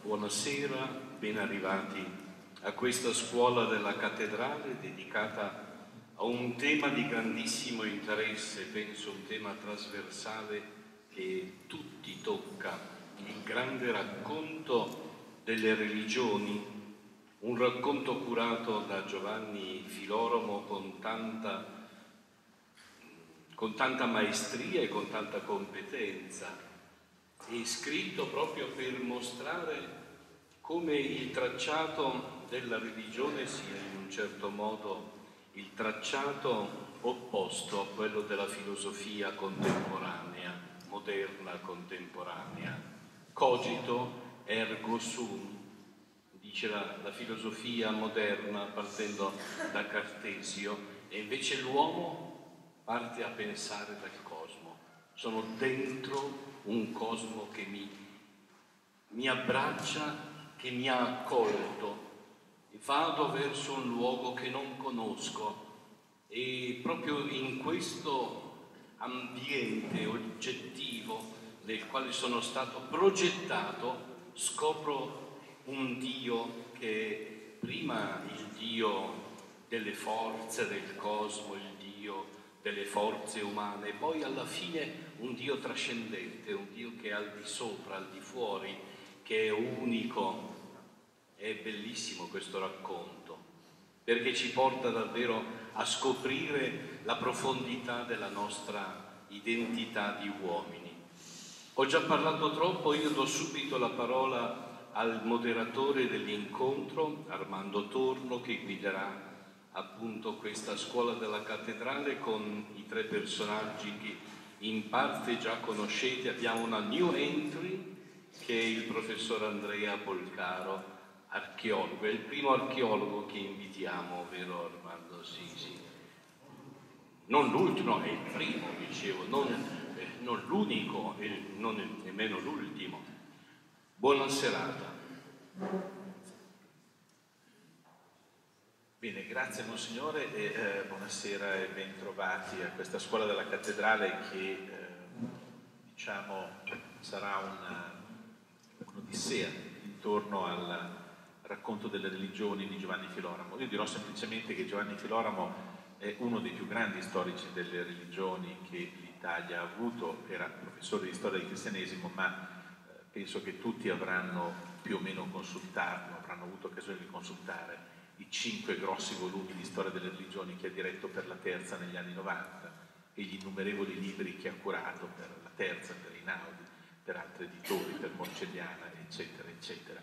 Buonasera, ben arrivati a questa scuola della cattedrale dedicata a un tema di grandissimo interesse, penso un tema trasversale che tutti tocca, il grande racconto delle religioni, un racconto curato da Giovanni Filoromo con tanta maestria e con tanta competenza, e scritto proprio per mostrare come il tracciato della religione sia in un certo modo il tracciato opposto a quello della filosofia contemporanea, moderna contemporanea. Cogito ergo sum, dice la filosofia moderna partendo da Cartesio, e invece l'uomo parte a pensare dal cosmo. Sono dentro un cosmo che mi abbraccia, che mi ha accolto, e vado verso un luogo che non conosco, e proprio in questo ambiente oggettivo nel quale sono stato progettato scopro un Dio che è prima il Dio delle forze del cosmo, il Dio delle forze umane, e poi alla fine un Dio trascendente, un Dio che è al di sopra, al di fuori, che è unico. È bellissimo questo racconto, perché ci porta davvero a scoprire la profondità della nostra identità di uomini. Ho già parlato troppo, io do subito la parola al moderatore dell'incontro, Armando Torno, che guiderà appunto questa scuola della cattedrale con i tre personaggi che in parte già conoscete. Abbiamo una new entry che è il professor Andrea Polcaro, archeologo, è il primo archeologo che invitiamo, vero Armando? Sì, sì. Non l'ultimo, è il primo, dicevo, non l'unico e non nemmeno l'ultimo. Buona serata. Bene, grazie Monsignore e buonasera e ben trovati a questa scuola della cattedrale che diciamo sarà un'odissea intorno al racconto delle religioni di Giovanni Filoramo. Io dirò semplicemente che Giovanni Filoramo è uno dei più grandi storici delle religioni che l'Italia ha avuto, era professore di storia del cristianesimo, ma penso che tutti avranno più o meno consultato, avranno avuto occasione di consultare i 5 grossi volumi di storia delle religioni che ha diretto per la Terza negli anni 90 e gli innumerevoli libri che ha curato per la Terza, per Einaudi, per altri editori, per Morcelliana, eccetera, eccetera.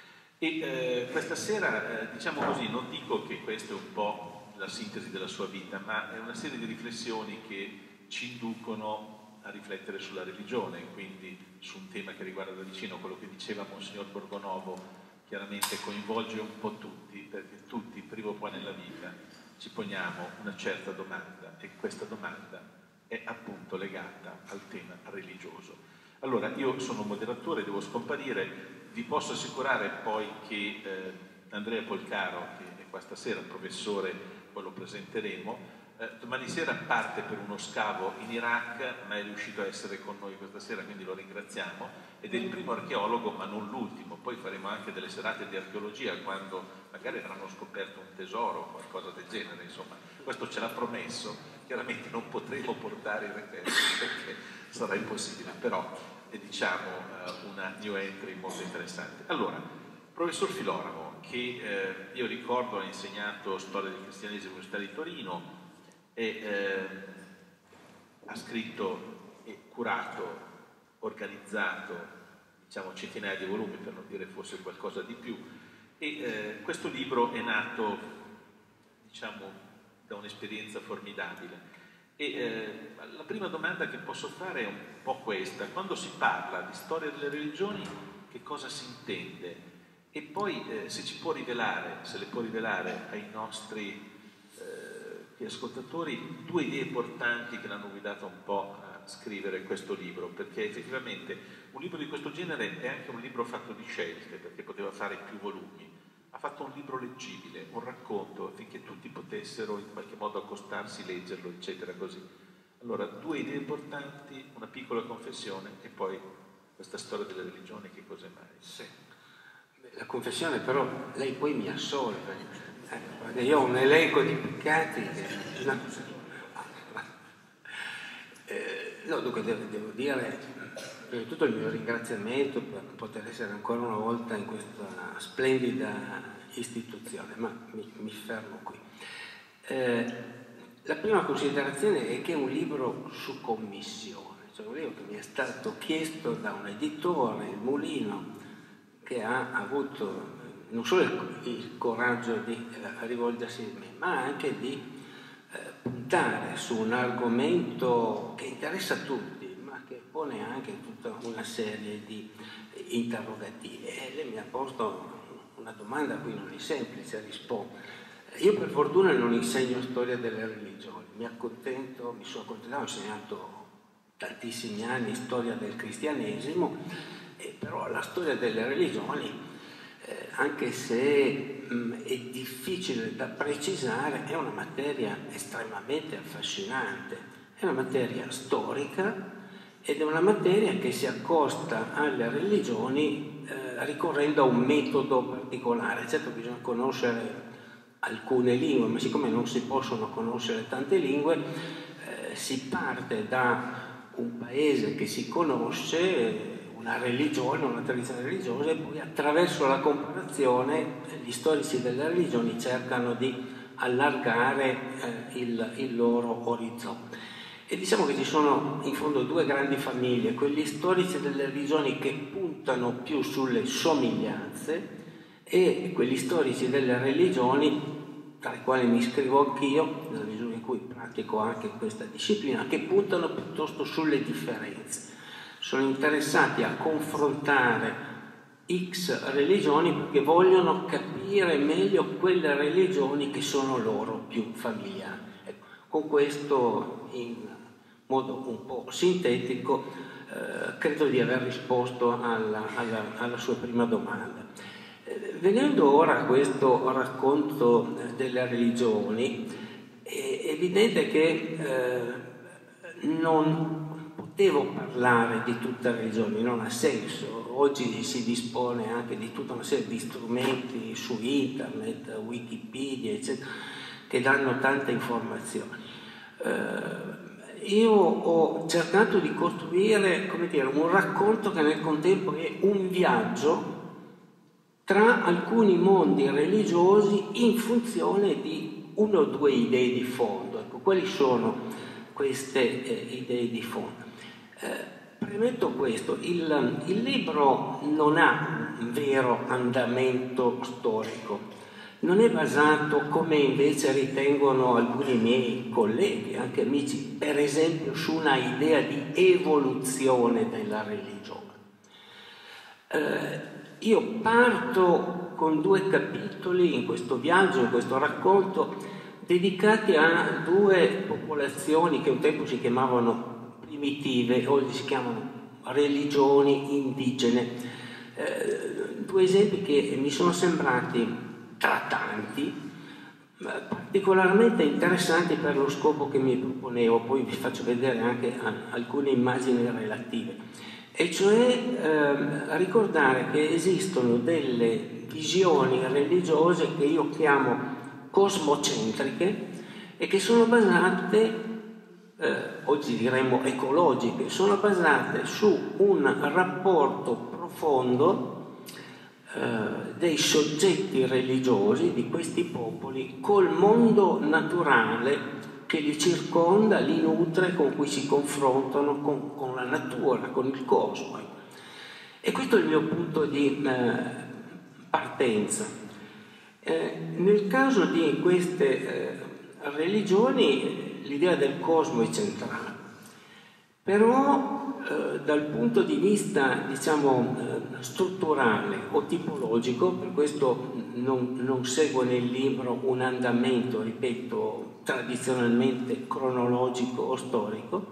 E questa sera, diciamo così, non dico che questa è un po' la sintesi della sua vita, ma è una serie di riflessioni che ci inducono a riflettere sulla religione, quindi su un tema che riguarda da vicino quello che diceva Monsignor Borgonovo. Chiaramente coinvolge un po' tutti, perché tutti prima o poi nella vita ci poniamo una certa domanda e questa domanda è appunto legata al tema religioso. Allora, io sono un moderatore, devo scomparire, vi posso assicurare poi che Andrea Polcaro, che è qua stasera, professore, poi lo presenteremo, domani sera parte per uno scavo in Iraq, ma è riuscito a essere con noi questa sera, quindi lo ringraziamo, ed è il primo archeologo ma non l'ultimo. Poi faremo anche delle serate di archeologia quando magari avranno scoperto un tesoro o qualcosa del genere, insomma questo ce l'ha promesso. Chiaramente non potremo portare i reperti perché sarà impossibile, però è diciamo una new entry molto interessante. Allora, professor Filoramo, che io ricordo ha insegnato storia del cristianesimo all'Università di Torino, e ha scritto e curato, organizzato diciamo centinaia di volumi, per non dire forse qualcosa di più, e questo libro è nato diciamo da un'esperienza formidabile. E la prima domanda che posso fare è un po' questa: quando si parla di storia delle religioni che cosa si intende? E poi se ci può rivelare, se le può rivelare ai nostri ascoltatori due idee importanti che l'hanno guidato un po' a scrivere questo libro, perché effettivamente un libro di questo genere è anche un libro fatto di scelte, perché poteva fare più volumi. Ha fatto un libro leggibile, un racconto, affinché tutti potessero in qualche modo accostarsi, leggerlo, eccetera, così. Allora, due idee importanti, una piccola confessione e poi questa storia delle religioni, che cos'è mai? Sì. confessione, però lei poi mi assolve, perché io ho un elenco di peccati che... No, dunque devo dire prima di tutto il mio ringraziamento per poter essere ancora una volta in questa splendida istituzione, ma mi fermo qui. La prima considerazione è che è un libro su commissione, cioè un libro che mi è stato chiesto da un editore, il Mulino, che ha avuto non solo il coraggio di rivolgersi a me, ma anche di puntare su un argomento che interessa a tutti, ma che pone anche tutta una serie di interrogativi. E lei mi ha posto una domanda a cui non è semplice rispondere. Io per fortuna non insegno storia delle religioni, mi sono accontentato, ho insegnato tantissimi anni storia del cristianesimo, però la storia delle religioni, anche se è difficile da precisare, è una materia estremamente affascinante, è una materia storica ed è una materia che si accosta alle religioni ricorrendo a un metodo particolare. Certo, bisogna conoscere alcune lingue, ma siccome non si possono conoscere tante lingue, si parte da un paese che si conosce, una religione, una tradizione religiosa, e poi attraverso la comparazione gli storici delle religioni cercano di allargare il loro orizzonte. E diciamo che ci sono in fondo due grandi famiglie, quelli storici delle religioni che puntano più sulle somiglianze e quelli storici delle religioni, tra i quali mi iscrivo anch'io, nella misura in cui pratico anche questa disciplina, che puntano piuttosto sulle differenze. Sono interessati a confrontare X religioni perché vogliono capire meglio quelle religioni che sono loro più familiari. Ecco, con questo, in modo un po' sintetico, credo di aver risposto alla sua prima domanda. Venendo ora a questo racconto delle religioni, è evidente che non potevo parlare di tutte le religioni, non ha senso. Oggi si dispone anche di tutta una serie di strumenti su internet, Wikipedia, eccetera, che danno tante informazioni. Io ho cercato di costruire, come dire, un racconto che nel contempo è un viaggio tra alcuni mondi religiosi in funzione di una o due idee di fondo. Ecco, quali sono queste idee di fondo? Premetto questo, il libro non ha un vero andamento storico, non è basato, come invece ritengono alcuni miei colleghi, anche amici, per esempio su una idea di evoluzione della religione. Io parto con 2 capitoli in questo viaggio, in questo racconto, dedicati a 2 popolazioni che un tempo si chiamavano primitive, oggi si chiamano religioni indigene. 2 esempi che mi sono sembrati tra tanti particolarmente interessanti per lo scopo che mi proponevo, poi vi faccio vedere anche alcune immagini relative, e cioè ricordare che esistono delle visioni religiose che io chiamo cosmocentriche e che sono basate, oggi diremmo ecologiche, sono basate su un rapporto profondo dei soggetti religiosi di questi popoli col mondo naturale che li circonda, li nutre, con cui si confrontano con la natura, con il cosmo. E questo è il mio punto di partenza. Nel caso di queste religioni l'idea del cosmo è centrale, però dal punto di vista, diciamo, strutturale o tipologico, per questo non seguo nel libro un andamento, ripeto, tradizionalmente cronologico o storico,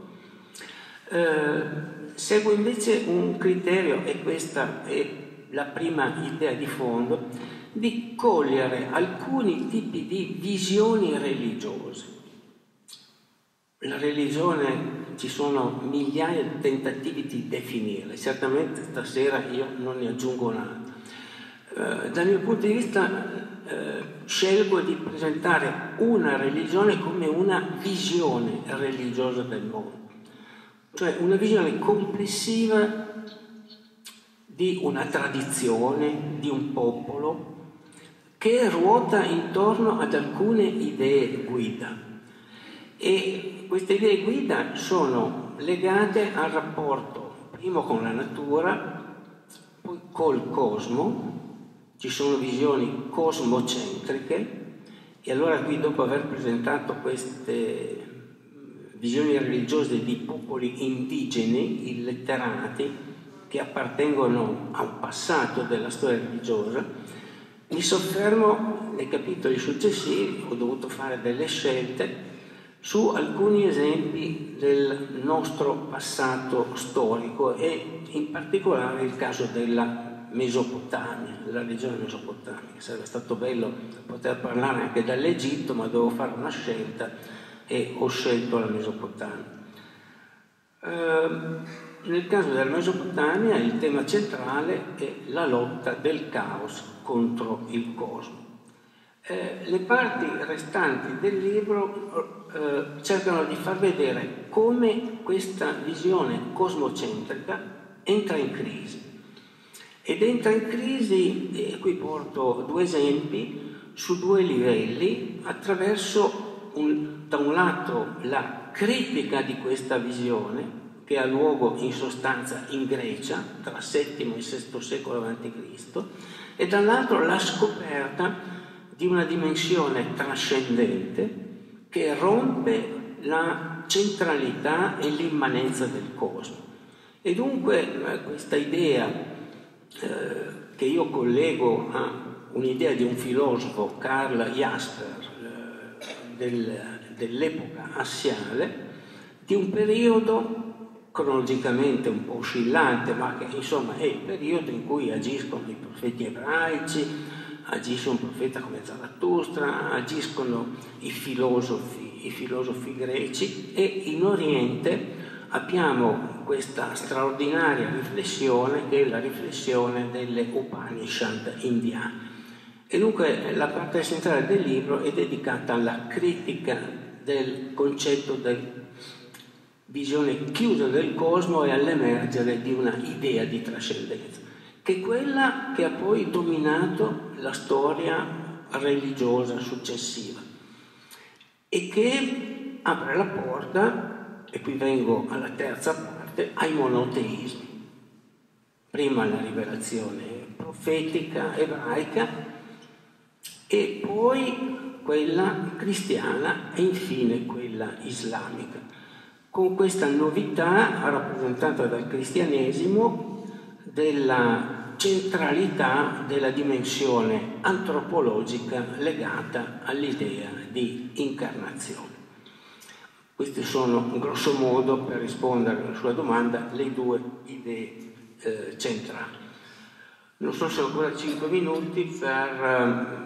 seguo invece un criterio, e questa è la prima idea di fondo, di cogliere alcuni tipi di visioni religiose. La religione, ci sono migliaia di tentativi di definirla, certamente stasera io non ne aggiungo un altro. Dal mio punto di vista scelgo di presentare una religione come una visione religiosa del mondo, cioè una visione complessiva di una tradizione, di un popolo, che ruota intorno ad alcune idee guida. E queste idee guida sono legate al rapporto primo con la natura, poi col cosmo. Ci sono visioni cosmocentriche, e allora qui, dopo aver presentato queste visioni religiose di popoli indigeni illetterati che appartengono a un passato della storia religiosa, mi soffermo nei capitoli successivi. Ho dovuto fare delle scelte su alcuni esempi del nostro passato storico, e in particolare il caso della Mesopotamia, della regione mesopotamica. Sarebbe stato bello poter parlare anche dall'Egitto, ma dovevo fare una scelta e ho scelto la Mesopotamia. Nel caso della Mesopotamia il tema centrale è la lotta del caos contro il cosmo. Le parti restanti del libro cercano di far vedere come questa visione cosmocentrica entra in crisi. Ed entra in crisi, e qui porto due esempi, su due livelli, attraverso da un lato la critica di questa visione, che ha luogo in sostanza in Grecia tra VII e VI secolo a.C., e dall'altro la scoperta di una dimensione trascendente che rompe la centralità e l'immanenza del cosmo. E dunque questa idea, che io collego a un'idea di un filosofo, Karl Jasper, dell'epoca assiale, di un periodo cronologicamente un po' oscillante, ma che insomma è il periodo in cui agiscono i profeti ebraici, agisce un profeta come Zarathustra, agiscono i filosofi greci, e in Oriente abbiamo questa straordinaria riflessione che è la riflessione delle Upanishad indiane. E dunque la parte centrale del libro è dedicata alla critica del concetto di visione chiusa del cosmo e all'emergere di una idea di trascendenza, che è quella che ha poi dominato la storia religiosa successiva e che apre la porta, e qui vengo alla terza parte, ai monoteismi. Prima la rivelazione profetica ebraica, e poi quella cristiana, e infine quella islamica, con questa novità rappresentata dal cristianesimo della centralità della dimensione antropologica legata all'idea di incarnazione. Queste sono, grosso modo, per rispondere alla sua domanda, le due idee centrali. Non so se ho ancora 5 minuti per...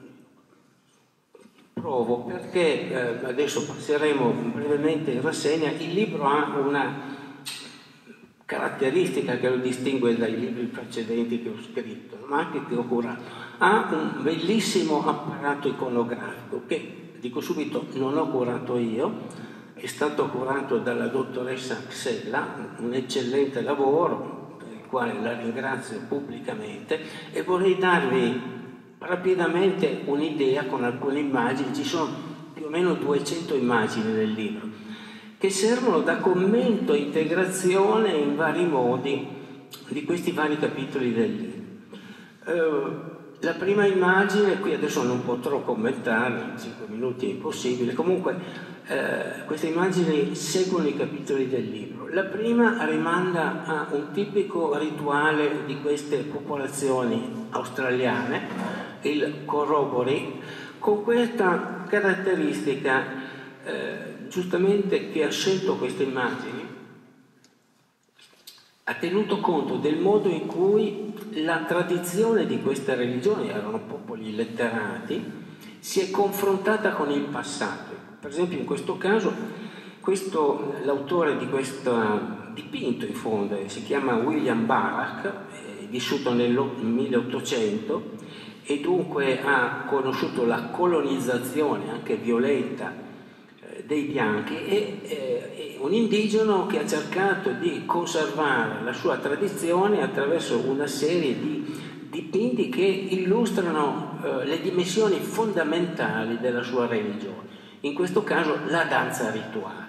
Provo, perché adesso passeremo brevemente in rassegna. Il libro ha una caratteristica che lo distingue dai libri precedenti che ho scritto, ma anche che ho curato. Ha un bellissimo apparato iconografico che, dico subito, non ho curato io, è stato curato dalla dottoressa Xella, un eccellente lavoro per il quale la ringrazio pubblicamente, e vorrei darvi rapidamente un'idea con alcune immagini. Ci sono più o meno 200 immagini nel libro che servono da commento e integrazione in vari modi di questi vari capitoli del libro. La prima immagine, qui adesso non potrò commentare, in 5 minuti è impossibile, comunque queste immagini seguono i capitoli del libro. La prima rimanda a un tipico rituale di queste popolazioni australiane, il corrobori, con questa caratteristica giustamente che ha scelto queste immagini, ha tenuto conto del modo in cui la tradizione di queste religioni, erano popoli illetterati, si è confrontata con il passato. Per esempio in questo caso, l'autore di questo dipinto, in fondo, si chiama William Barak, vissuto nel 1800 e dunque ha conosciuto la colonizzazione anche violenta dei bianchi, e un indigeno che ha cercato di conservare la sua tradizione attraverso una serie di dipinti che illustrano le dimensioni fondamentali della sua religione, in questo caso la danza rituale.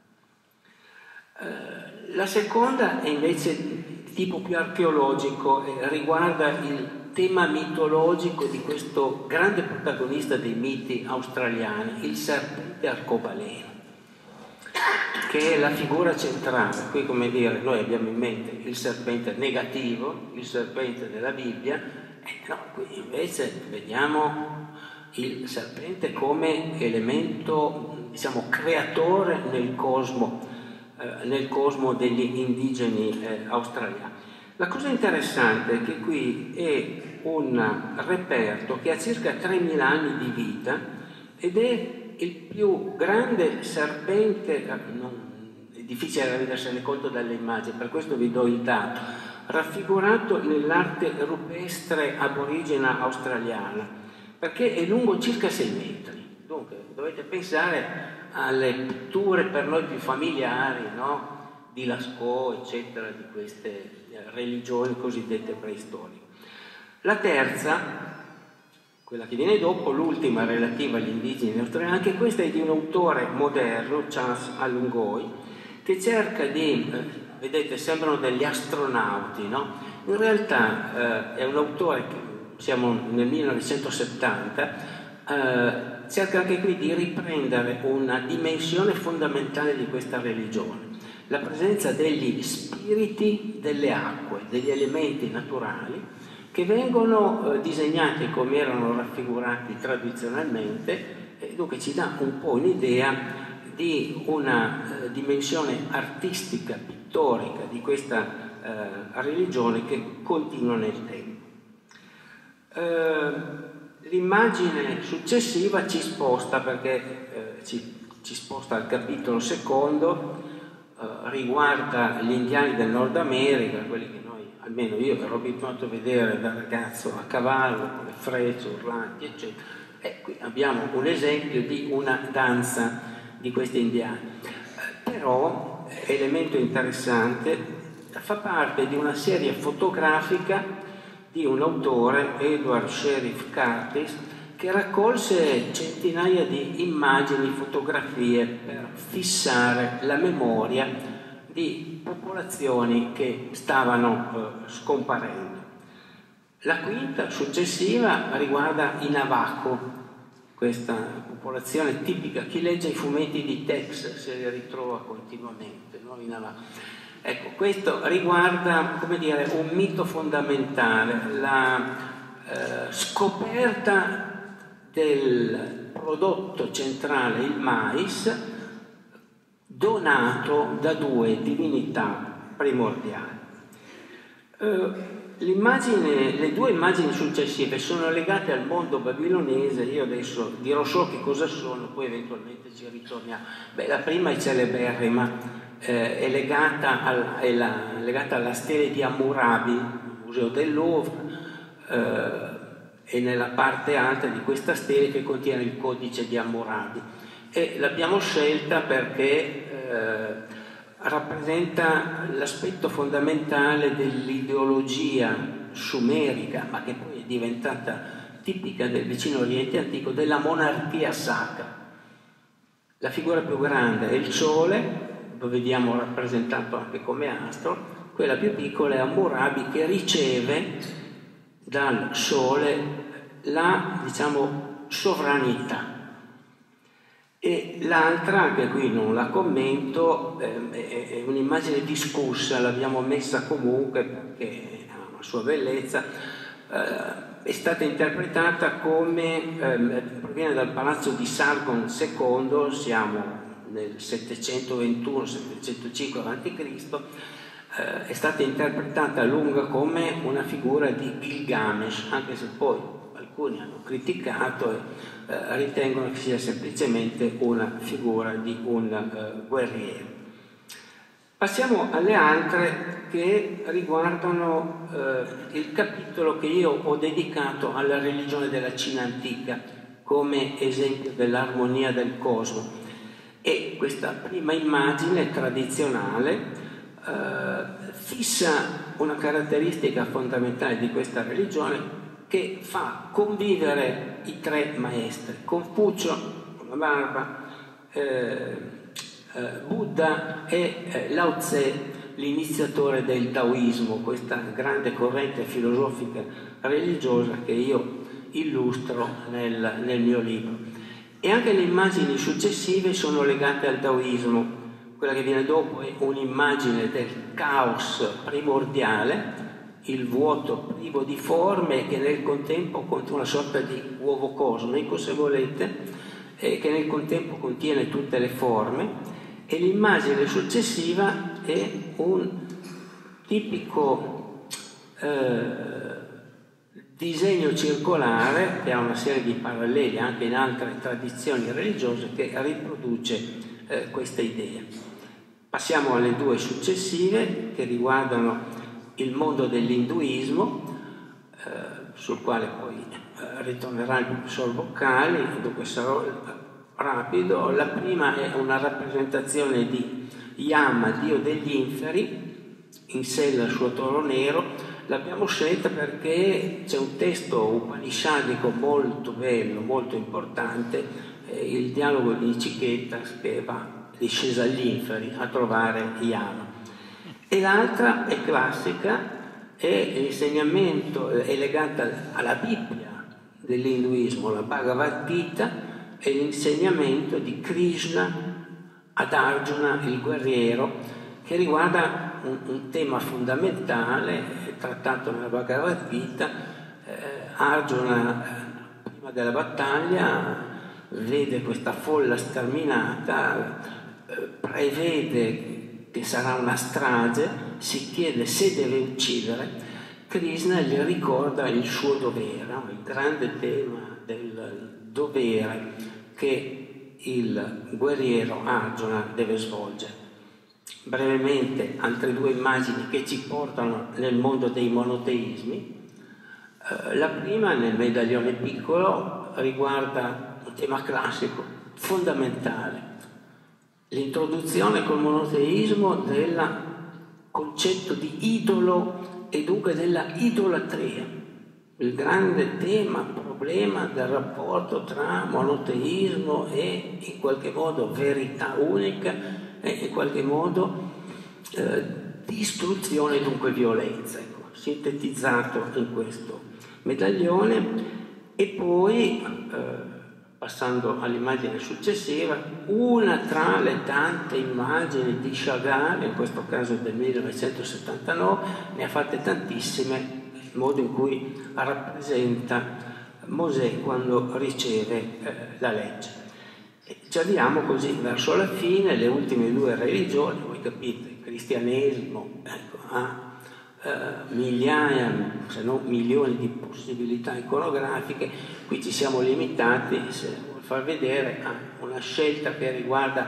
La seconda è invece di tipo più archeologico e riguarda il tema mitologico di questo grande protagonista dei miti australiani, il serpente arcobaleno, che è la figura centrale. Qui, come dire, noi abbiamo in mente il serpente negativo, il serpente della Bibbia, no, qui invece vediamo il serpente come elemento, diciamo, creatore nel cosmo degli indigeni australiani. La cosa interessante è che qui è un reperto che ha circa 3.000 anni di vita ed è il più grande serpente, è difficile rendersene conto dalle immagini, per questo vi do il dato, raffigurato nell'arte rupestre aborigena australiana, perché è lungo circa 6 metri. Dunque dovete pensare alle pitture per noi più familiari, no? Di Lascaux, eccetera, di queste religioni cosiddette preistoriche. La terza, quella che viene dopo, l'ultima relativa agli indigeni australiani, anche questa è di un autore moderno, Charles Alungoi, che cerca di, vedete, sembrano degli astronauti, no? In realtà è un autore, siamo nel 1970, cerca anche qui di riprendere una dimensione fondamentale di questa religione, la presenza degli spiriti delle acque, degli elementi naturali che vengono disegnati come erano raffigurati tradizionalmente, e dunque ci dà un po' un'idea di una dimensione artistica, pittorica di questa religione che continua nel tempo. L'immagine successiva ci sposta, perché ci sposta al capitolo secondo, riguarda gli indiani del Nord America, quelli che noi, almeno io, ero abituato a vedere da ragazzo a cavallo, con le frecce, urlanti, eccetera. E qui abbiamo un esempio di una danza di questi indiani. Però, elemento interessante, fa parte di una serie fotografica di un autore, Edward Sheriff Curtis, che raccolse centinaia di immagini, fotografie per fissare la memoria di popolazioni che stavano scomparendo. La quinta, successiva, riguarda i Navajo, questa popolazione tipica. Chi legge i fumetti di Tex se li ritrova continuamente, no? I Navajo. Ecco, questo riguarda, come dire, un mito fondamentale, la scoperta del prodotto centrale, il mais, donato da due divinità primordiali. Le due immagini successive sono legate al mondo babilonese. Io adesso dirò solo che cosa sono, poi eventualmente ci ritorniamo. La prima è celeberrima, è legata alla stele di Hammurabi, il museo del Louvre, e nella parte alta di questa stele che contiene il codice di Hammurabi, e l'abbiamo scelta perché rappresenta l'aspetto fondamentale dell'ideologia sumerica, ma che poi è diventata tipica del vicino Oriente antico, della monarchia sacra. La figura più grande è il sole, lo vediamo rappresentato anche come astro. Quella più piccola è Hammurabi, che riceve dal sole la, diciamo, sovranità. E l'altra, anche qui non la commento, è un'immagine discussa, l'abbiamo messa comunque perché ha una sua bellezza. È stata interpretata come, proviene dal palazzo di Sargon II, siamo nel 721-705 a.C., è stata interpretata a lungo come una figura di Gilgamesh, anche se poi alcuni hanno criticato e ritengono che sia semplicemente una figura di un guerriero. Passiamo alle altre. che riguardano il capitolo che io ho dedicato alla religione della Cina antica come esempio dell'armonia del cosmo. E questa prima immagine tradizionale fissa una caratteristica fondamentale di questa religione che fa convivere i tre maestri, Confucio con la barba, Buddha e Lao Tse, l'iniziatore del Taoismo, questa grande corrente filosofica religiosa che io illustro nel mio libro. E anche le immagini successive sono legate al Taoismo. Quella che viene dopo è un'immagine del caos primordiale, il vuoto privo di forme che nel contempo contiene una sorta di uovo cosmico, se volete, che nel contempo contiene tutte le forme. E l'immagine successiva è un tipico disegno circolare che ha una serie di paralleli anche in altre tradizioni religiose che riproduce questa idea. Passiamo alle due successive che riguardano il mondo dell'induismo, sul quale poi ritornerà il professor Boccali, dunque sarò rapido. La prima è una rappresentazione di Yama, dio degli inferi, in sella al suo toro nero. L'abbiamo scelta perché c'è un testo upanishadico molto bello, molto importante, il dialogo di Nicicheta che va discesa agli inferi a trovare Yama. E l'altra è classica, è l'insegnamento, è legata alla Bibbia dell'induismo, la Bhagavad Gita, è l'insegnamento di Krishna ad Arjuna, il guerriero, che riguarda un tema fondamentale trattato nella Bhagavad Gita. Arjuna, prima della battaglia, vede questa folla sterminata, prevede che sarà una strage, si chiede se deve uccidere. Krishna gli ricorda il suo dovere, il grande tema del dovere che il guerriero Arjuna deve svolgere. Brevemente, altre due immagini che ci portano nel mondo dei monoteismi. La prima, nel medaglione piccolo, riguarda un tema classico, fondamentale, l'introduzione col monoteismo del concetto di idolo e dunque della idolatria, il grande problema del rapporto tra monoteismo e in qualche modo verità unica e in qualche modo distruzione, dunque violenza, ecco, sintetizzato in questo medaglione. E poi passando all'immagine successiva, una tra le tante immagini di Chagall, in questo caso del 1979, ne ha fatte tantissime, il modo in cui rappresenta Mosè quando riceve la legge. E ci avviamo così verso la fine, le ultime due religioni, voi capite, il cristianesimo ha migliaia, se non milioni di possibilità iconografiche. Qui ci siamo limitati, se vuol far vedere, a una scelta che riguarda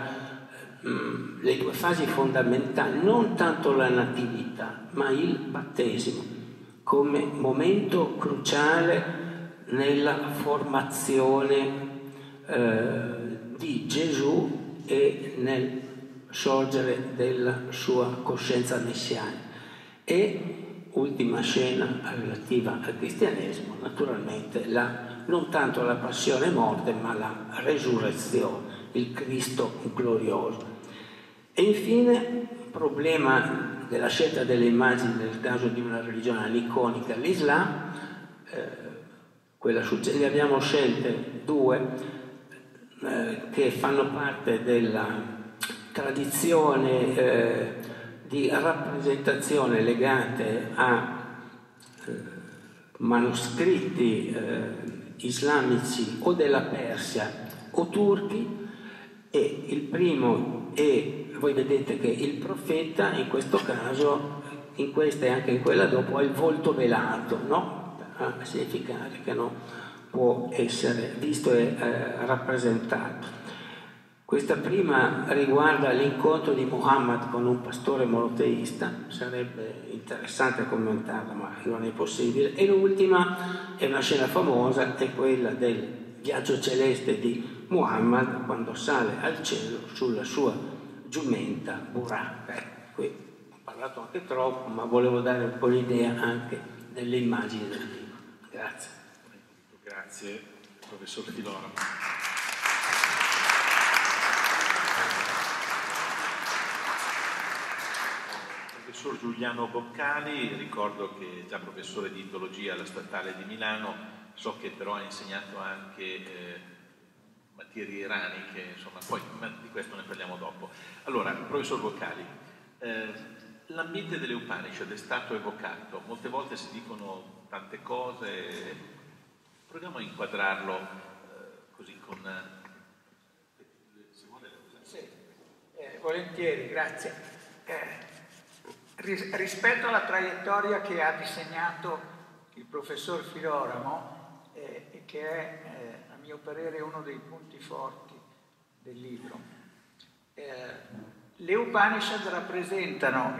le due fasi fondamentali, non tanto la natività, ma il battesimo, come momento cruciale nella formazione di Gesù e nel sorgere della sua coscienza messianica. E ultima scena relativa al cristianesimo, naturalmente non tanto la passione e morte, ma la resurrezione, il Cristo glorioso. E infine, problema della scelta delle immagini nel caso di una religione aniconica, l'Islam. Ne abbiamo scelte due che fanno parte della tradizione di rappresentazione legate a manoscritti islamici o della Persia o turchi. E il primo è, voi vedete che il profeta in questo caso, in questa e anche in quella dopo, ha il volto velato, no? A significare che non può essere visto e rappresentato. Questa prima riguarda l'incontro di Muhammad con un pastore monoteista, sarebbe interessante commentarla ma non è possibile, e l'ultima è una scena famosa, è quella del viaggio celeste di Muhammad quando sale al cielo sulla sua giumenta Buraq. Qui ho parlato anche troppo, ma volevo dare un po' l'idea anche delle immagini del libro. Grazie. Grazie, professor Filoramo. Professor Giuliano Boccali, ricordo che è già professore di etologia alla Statale di Milano, so che però ha insegnato anche materie iraniche, insomma, poi di questo ne parliamo dopo. Allora, professor Boccali, l'ambiente delle Upanishad è stato evocato, molte volte si dicono tante cose, proviamo a inquadrarlo così con... se vuole... Sì, volentieri, grazie. Rispetto alla traiettoria che ha disegnato il professor Filoramo, e che è, a mio parere, uno dei punti forti del libro, le Upanishad rappresentano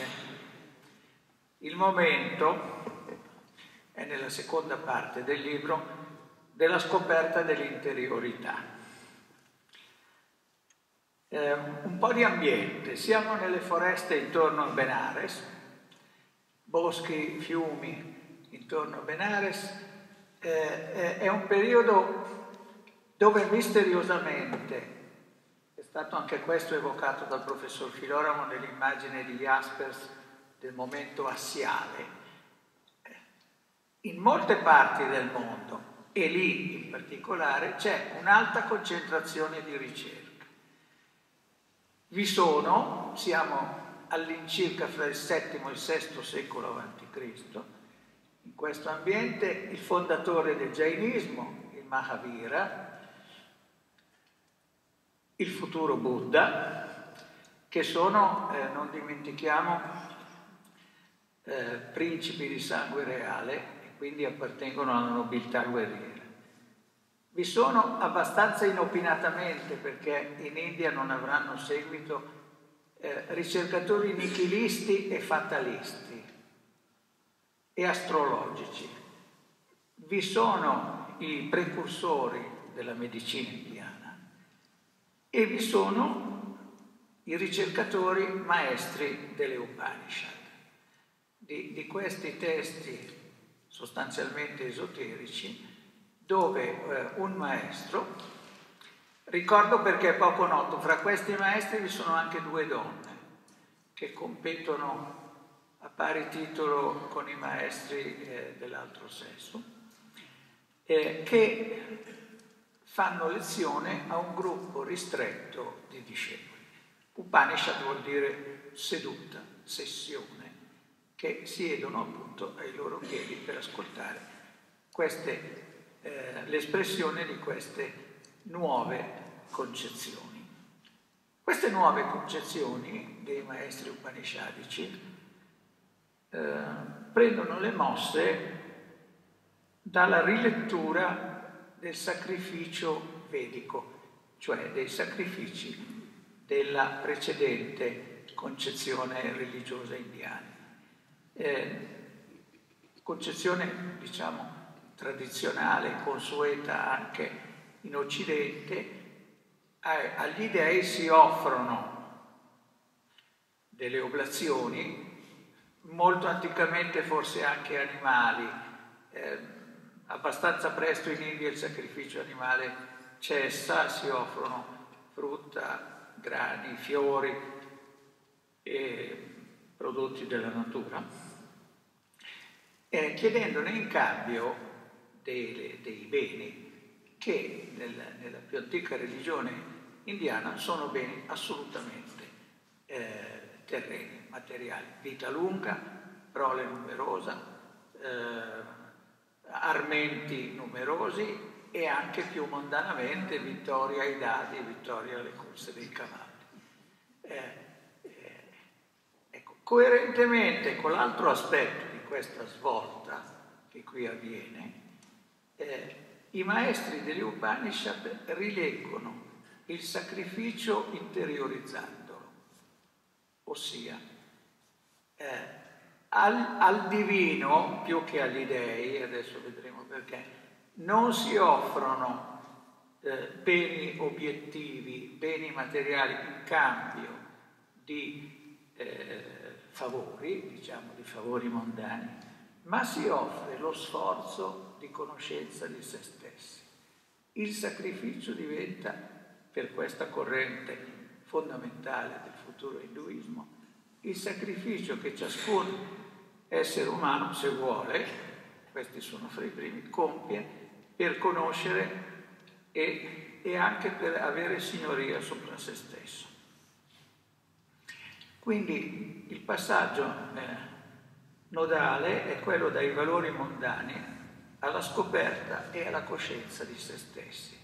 il momento, è nella seconda parte del libro, della scoperta dell'interiorità. Un po' di ambiente, siamo nelle foreste intorno a Benares, boschi, fiumi intorno a Benares, è un periodo dove misteriosamente, è stato anche questo evocato dal professor Filoramo nell'immagine di Jaspers del momento assiale, in molte parti del mondo, e lì in particolare, c'è un'alta concentrazione di ricerca. Vi sono, siamo all'incirca fra il VII e il VI secolo a.C., in questo ambiente il fondatore del Jainismo, il Mahavira, il futuro Buddha, che sono, non dimentichiamo, principi di sangue reale e quindi appartengono alla nobiltà guerriera. Vi sono abbastanza inopinatamente, perché in India non avranno seguito, ricercatori nichilisti e fatalisti e astrologici. Vi sono i precursori della medicina indiana e vi sono i ricercatori maestri delle Upanishad. Di questi testi sostanzialmente esoterici, dove un maestro, ricordo perché è poco noto, fra questi maestri vi sono anche due donne che competono a pari titolo con i maestri dell'altro sesso, che fanno lezione a un gruppo ristretto di discepoli. Upanishad vuol dire seduta, sessione, che siedono appunto ai loro piedi per ascoltare l'espressione di queste nuove concezioni. Queste nuove concezioni dei maestri upanishadici prendono le mosse dalla rilettura del sacrificio vedico, cioè dei sacrifici della precedente concezione religiosa indiana. Concezione, diciamo, tradizionale, consueta anche in Occidente, agli dei si offrono delle oblazioni, molto anticamente forse anche animali, abbastanza presto in India il sacrificio animale cessa, si offrono frutta, grani, fiori e prodotti della natura, chiedendone in cambio dei beni che nella più antica religione indiana sono beni assolutamente terreni, materiali, vita lunga, prole numerosa, armenti numerosi e anche più mondanamente vittoria ai dadi, vittoria alle corse dei cavalli. Ecco, coerentemente con l'altro aspetto di questa svolta che qui avviene, i maestri degli Upanishad rileggono il sacrificio interiorizzandolo, ossia al divino più che agli dei, adesso vedremo perché, non si offrono beni obiettivi, beni materiali in cambio di favori, diciamo di favori mondani, ma si offre lo sforzo di conoscenza di se stessi. Il sacrificio diventa, per questa corrente fondamentale del futuro induismo, il sacrificio che ciascun essere umano, se vuole, questi sono fra i primi, compie per conoscere e anche per avere signoria sopra se stesso. Quindi il passaggio nodale è quello dai valori mondani alla scoperta e alla coscienza di se stessi,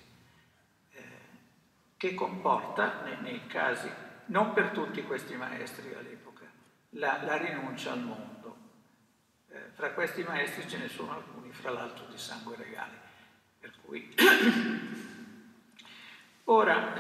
che comporta, nei casi, non per tutti questi maestri all'epoca, la rinuncia al mondo. Fra questi maestri ce ne sono alcuni, fra l'altro di sangue regale, per cui ora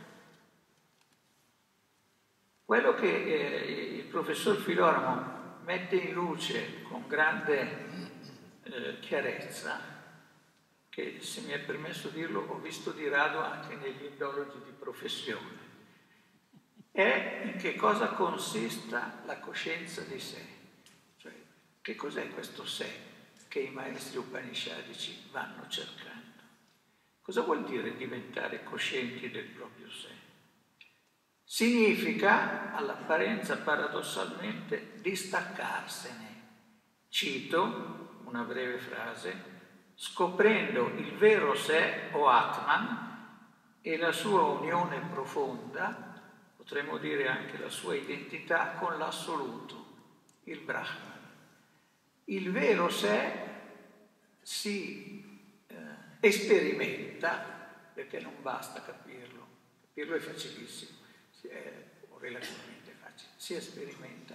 quello che il professor Filoramo mette in luce con grande chiarezza, che se mi è permesso dirlo ho visto di rado anche negli indologi di professione, è in che cosa consista la coscienza di sé. Cioè, che cos'è questo sé che i maestri upanishadici vanno cercando? Cosa vuol dire diventare coscienti del proprio sé? Significa, all'apparenza paradossalmente, distaccarsene. Cito una breve frase: scoprendo il vero sé o Atman e la sua unione profonda, potremmo dire anche la sua identità con l'assoluto, il Brahman. Il vero sé si sperimenta, perché non basta capirlo è facilissimo, o relativamente facile, si sperimenta,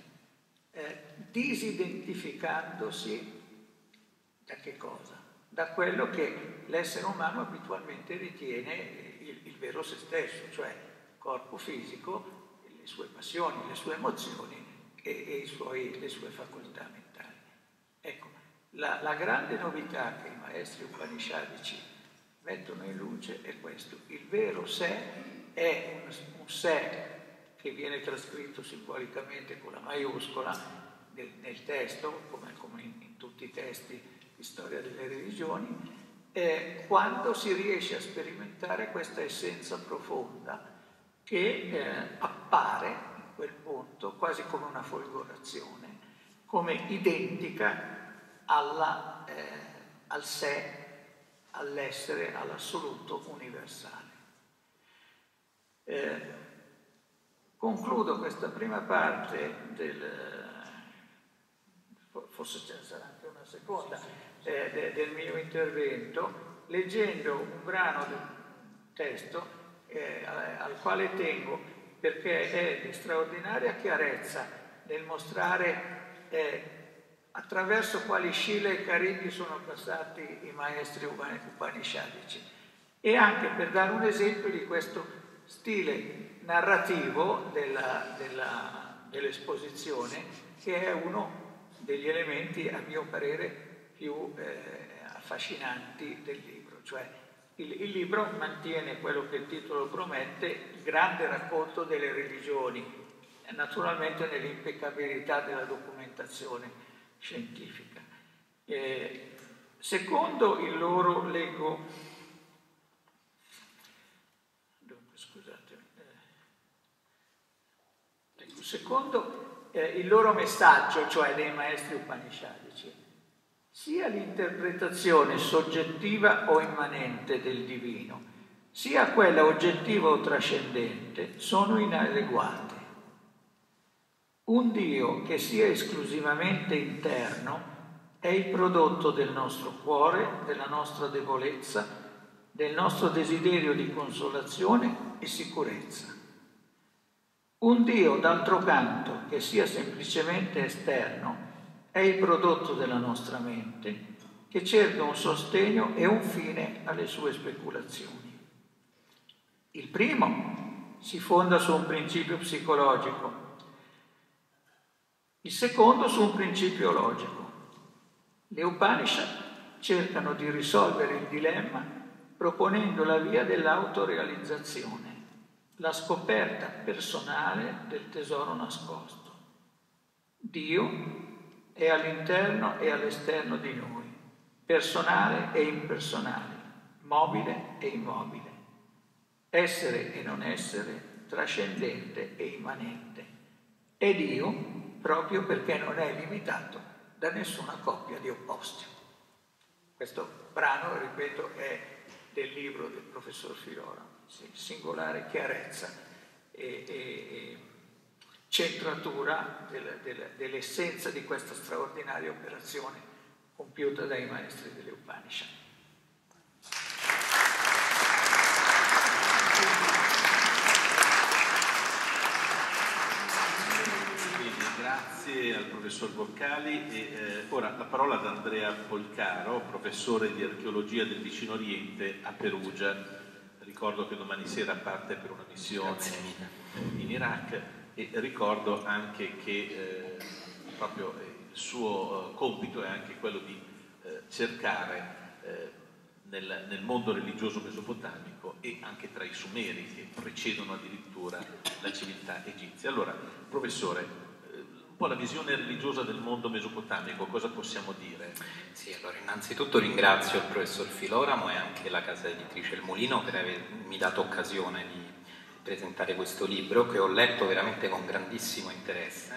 disidentificandosi da che cosa? Da quello che l'essere umano abitualmente ritiene il vero se stesso, cioè il corpo fisico, le sue passioni, le sue emozioni e le sue facoltà mentali. Ecco, la grande novità che i maestri upanishadici mettono in luce è questo: il vero sé è un sé che viene trascritto simbolicamente con la maiuscola nel testo, come in tutti i testi di storia delle religioni, quando si riesce a sperimentare questa essenza profonda che appare in quel punto quasi come una folgorazione, come identica al sé, all'essere, all'assoluto universale. Concludo questa prima parte forse ce ne sarà anche una seconda, del mio intervento, leggendo un brano del testo al quale tengo, perché è di straordinaria chiarezza nel mostrare attraverso quali Scila e Caripi sono passati i maestri upanishadici, e anche per dare un esempio di questo stile narrativo dell'esposizione, che è uno degli elementi, a mio parere, più affascinanti del libro. Cioè il libro mantiene quello che il titolo promette, il grande racconto delle religioni, naturalmente nell'impeccabilità della documentazione scientifica. Secondo il loro, leggo, secondo il loro messaggio, cioè dei maestri upanishadici, sia l'interpretazione soggettiva o immanente del divino, sia quella oggettiva o trascendente, sono inadeguate. Un Dio che sia esclusivamente interno è il prodotto del nostro cuore, della nostra debolezza, del nostro desiderio di consolazione e sicurezza. Un Dio, d'altro canto, che sia semplicemente esterno, è il prodotto della nostra mente, che cerca un sostegno e un fine alle sue speculazioni. Il primo si fonda su un principio psicologico, il secondo su un principio logico. Le Upanishad cercano di risolvere il dilemma proponendo la via dell'autorealizzazione, la scoperta personale del tesoro nascosto. Dio è all'interno e all'esterno di noi, personale e impersonale, mobile e immobile, essere e non essere, trascendente e immanente. È Dio proprio perché non è limitato da nessuna coppia di opposti. Questo brano, ripeto, è del libro del professor Filora, singolare chiarezza e centratura dell'essenza di questa straordinaria operazione compiuta dai maestri delle Upanishad. Grazie al professor Boccali e ora la parola ad Andrea Polcaro, professore di archeologia del Vicino Oriente a Perugia. Ricordo che domani sera parte per una missione in Iraq e ricordo anche che proprio il suo compito è anche quello di cercare nel mondo religioso mesopotamico e anche tra i Sumeri che precedono addirittura la civiltà egizia. Allora, professore, un po' la visione religiosa del mondo mesopotamico, cosa possiamo dire? Sì, allora innanzitutto ringrazio il professor Filoramo e anche la casa editrice Il Mulino per avermi dato occasione di presentare questo libro che ho letto veramente con grandissimo interesse,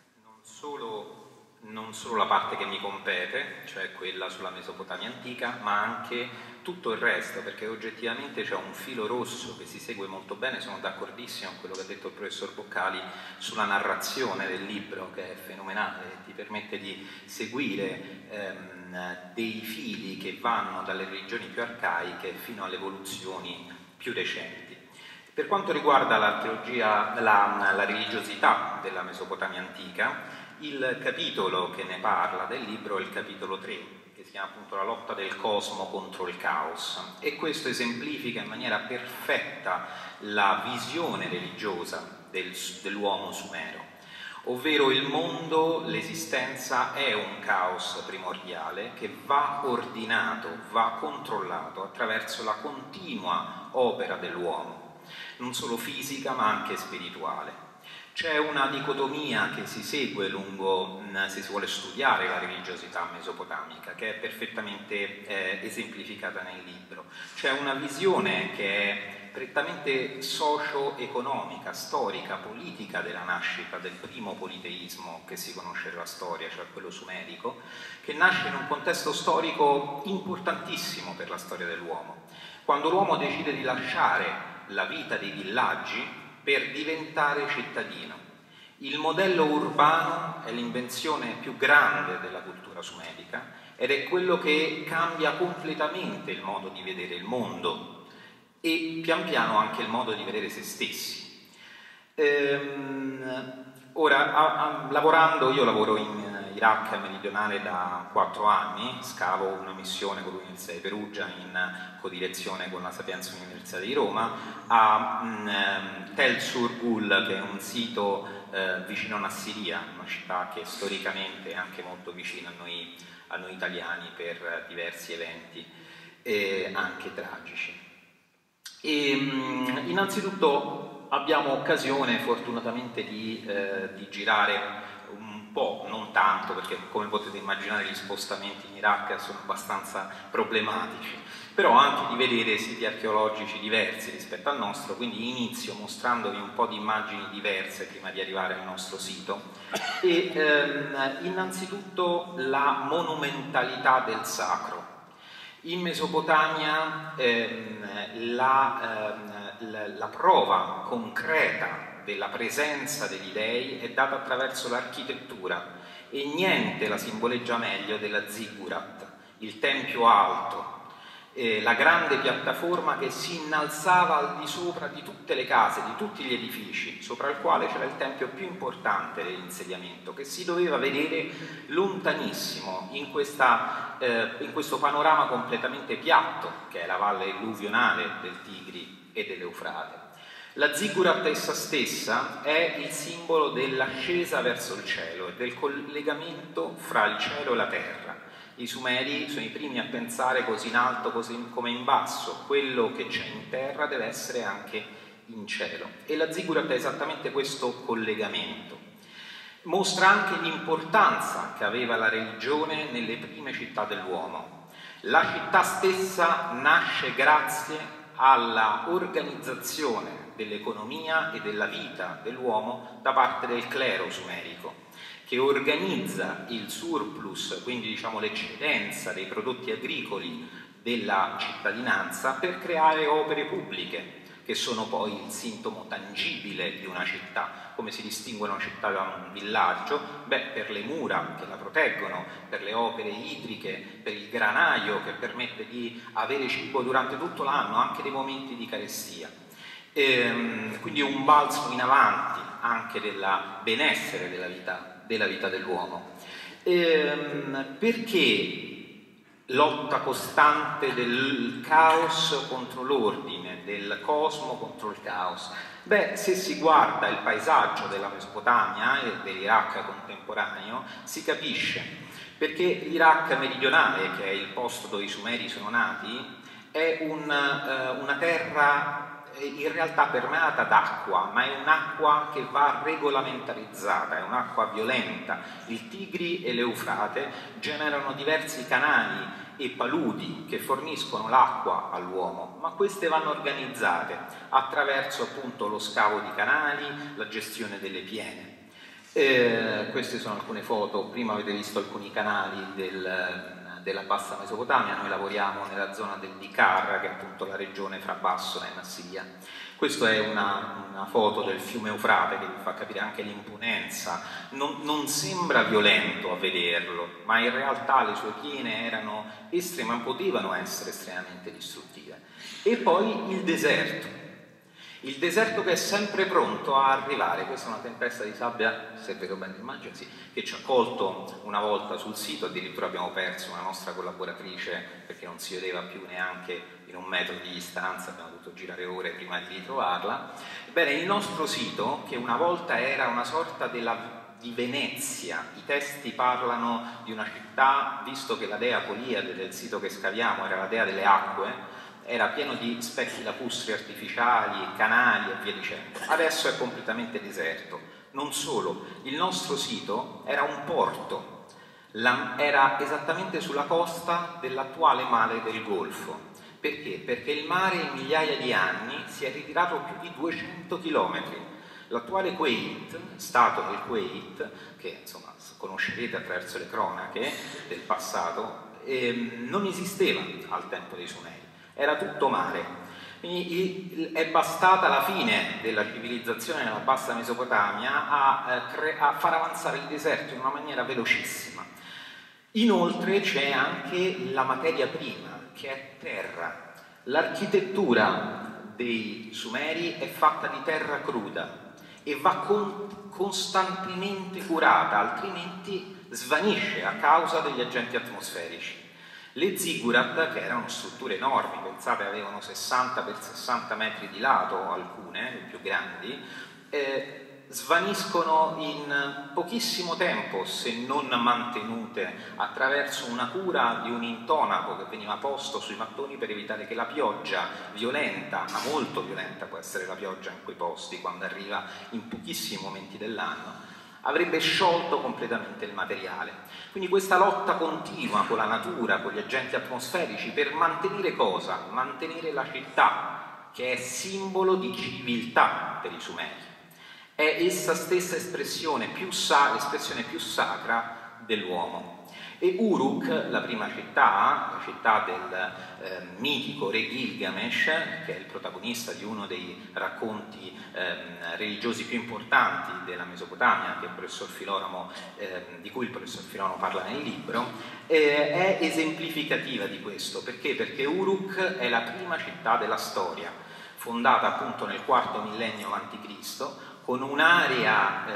non solo la parte che mi compete, cioè quella sulla Mesopotamia antica, ma anche tutto il resto, perché oggettivamente c'è un filo rosso che si segue molto bene. Sono d'accordissimo con quello che ha detto il professor Boccali sulla narrazione del libro, che è fenomenale, ti permette di seguire dei fili che vanno dalle religioni più arcaiche fino alle evoluzioni più recenti. Per quanto riguarda l'archeologia, la religiosità della Mesopotamia antica, il capitolo che ne parla del libro è il capitolo 3, che si chiama appunto La lotta del cosmo contro il caos, e questo esemplifica in maniera perfetta la visione religiosa dell'uomo sumero, ovvero il mondo, l'esistenza è un caos primordiale che va ordinato, va controllato attraverso la continua opera dell'uomo, non solo fisica ma anche spirituale. C'è una dicotomia che si segue se si vuole studiare la religiosità mesopotamica, che è perfettamente esemplificata nel libro. C'è una visione che è prettamente socio-economica, storica, politica della nascita del primo politeismo che si conosce nella storia, cioè quello sumerico, che nasce in un contesto storico importantissimo per la storia dell'uomo. Quando l'uomo decide di lasciare la vita dei villaggi per diventare cittadino. Il modello urbano è l'invenzione più grande della cultura sumerica ed è quello che cambia completamente il modo di vedere il mondo e pian piano anche il modo di vedere se stessi. Lavorando, io lavoro in Iraq meridionale da 4 anni, scavo una missione con l'Università di Perugia in codirezione con la Sapienza Università di Roma a Tel Sur Gul, che è un sito vicino a Nassiria, una città che storicamente è anche molto vicina a noi italiani per diversi eventi anche tragici. Innanzitutto abbiamo occasione fortunatamente di girare un po', non tanto, perché come potete immaginare gli spostamenti in Iraq sono abbastanza problematici, però anche di vedere siti archeologici diversi rispetto al nostro, quindi inizio mostrandovi un po' di immagini diverse prima di arrivare al nostro sito. Innanzitutto la monumentalità del sacro. In Mesopotamia la prova concreta della presenza degli dei è data attraverso l'architettura e niente la simboleggia meglio della ziggurat, il tempio alto, la grande piattaforma che si innalzava al di sopra di tutte le case, di tutti gli edifici, sopra il quale c'era il tempio più importante dell'insediamento, che si doveva vedere lontanissimo in questo panorama completamente piatto, che è la valle alluvionale del Tigri e dell'Eufrate. La ziggurat essa stessa è il simbolo dell'ascesa verso il cielo e del collegamento fra il cielo e la terra. I Sumeri sono i primi a pensare così in alto così come in basso, quello che c'è in terra deve essere anche in cielo. E la ziggurat è esattamente questo collegamento. Mostra anche l'importanza che aveva la religione nelle prime città dell'uomo. La città stessa nasce grazie alla organizzazione dell'economia e della vita dell'uomo da parte del clero sumerico, che organizza il surplus, quindi diciamo l'eccedenza dei prodotti agricoli della cittadinanza per creare opere pubbliche, che sono poi il sintomo tangibile di una città. Come si distingue una città da un villaggio? Beh, per le mura che la proteggono, per le opere idriche, per il granaio che permette di avere cibo durante tutto l'anno, anche nei momenti di carestia. Quindi un balzo in avanti anche del benessere della vita dell'uomo. Perché lotta costante del caos contro l'ordine, del cosmo contro il caos? Beh, se si guarda il paesaggio della Mesopotamia e dell'Iraq contemporaneo, si capisce, perché l'Iraq meridionale, che è il posto dove i Sumeri sono nati, è una terra in realtà permeata d'acqua, ma è un'acqua che va regolamentarizzata, è un'acqua violenta. Il Tigri e l'Eufrate generano diversi canali e paludi che forniscono l'acqua all'uomo, ma queste vanno organizzate attraverso appunto lo scavo di canali, la gestione delle piene. Queste sono alcune foto, prima avete visto alcuni canali della bassa Mesopotamia, noi lavoriamo nella zona del Dikar, che è appunto la regione fra Bassora e Nassiria. Questa è una foto del fiume Eufrate che vi fa capire anche l'imponenza. Non sembra violento a vederlo, ma in realtà le sue piene potevano essere estremamente distruttive. E poi il deserto che è sempre pronto a arrivare. Questa è una tempesta di sabbia, se vedo bene l'immagine, sì, che ci ha colto una volta sul sito, addirittura abbiamo perso una nostra collaboratrice perché non si vedeva più neanche in 1 metro di distanza, abbiamo dovuto girare ore prima di ritrovarla. Ebbene, il nostro sito, che una volta era una sorta di Venezia, i testi parlano di una città, visto che la dea Poliade del sito che scaviamo era la dea delle acque, era pieno di specchi lacustri artificiali, canali e via dicendo. Adesso è completamente deserto. Non solo, il nostro sito era un porto, era esattamente sulla costa dell'attuale mare del Golfo. Perché? Perché il mare in migliaia di anni si è ritirato più di 200 chilometri. L'attuale Kuwait, stato del Kuwait, che insomma conoscerete attraverso le cronache del passato, non esisteva al tempo dei Sumeri. Era tutto mare. Quindi è bastata la fine della civilizzazione nella bassa Mesopotamia a far avanzare il deserto in una maniera velocissima. Inoltre c'è anche la materia prima, che è terra. L'architettura dei Sumeri è fatta di terra cruda e va costantemente curata, altrimenti svanisce a causa degli agenti atmosferici. Le ziggurat, che erano strutture enormi, pensate avevano 60 per 60 metri di lato, alcune, le più grandi, svaniscono in pochissimo tempo se non mantenute attraverso una cura di un intonaco che veniva posto sui mattoni per evitare che la pioggia violenta, ma molto violenta può essere la pioggia in quei posti quando arriva in pochissimi momenti dell'anno, avrebbe sciolto completamente il materiale. Quindi questa lotta continua con la natura, con gli agenti atmosferici, per mantenere cosa? Mantenere la città, che è simbolo di civiltà per i Sumeri. È essa stessa l'espressione più sacra dell'uomo. E Uruk, la prima città, la città del mitico re Gilgamesh, che è il protagonista di uno dei racconti religiosi più importanti della Mesopotamia, che il professor Filoramo, di cui il professor Filoramo parla nel libro, è esemplificativa di questo. Perché? Perché Uruk è la prima città della storia, fondata appunto nel IV millennio a.C., con un'area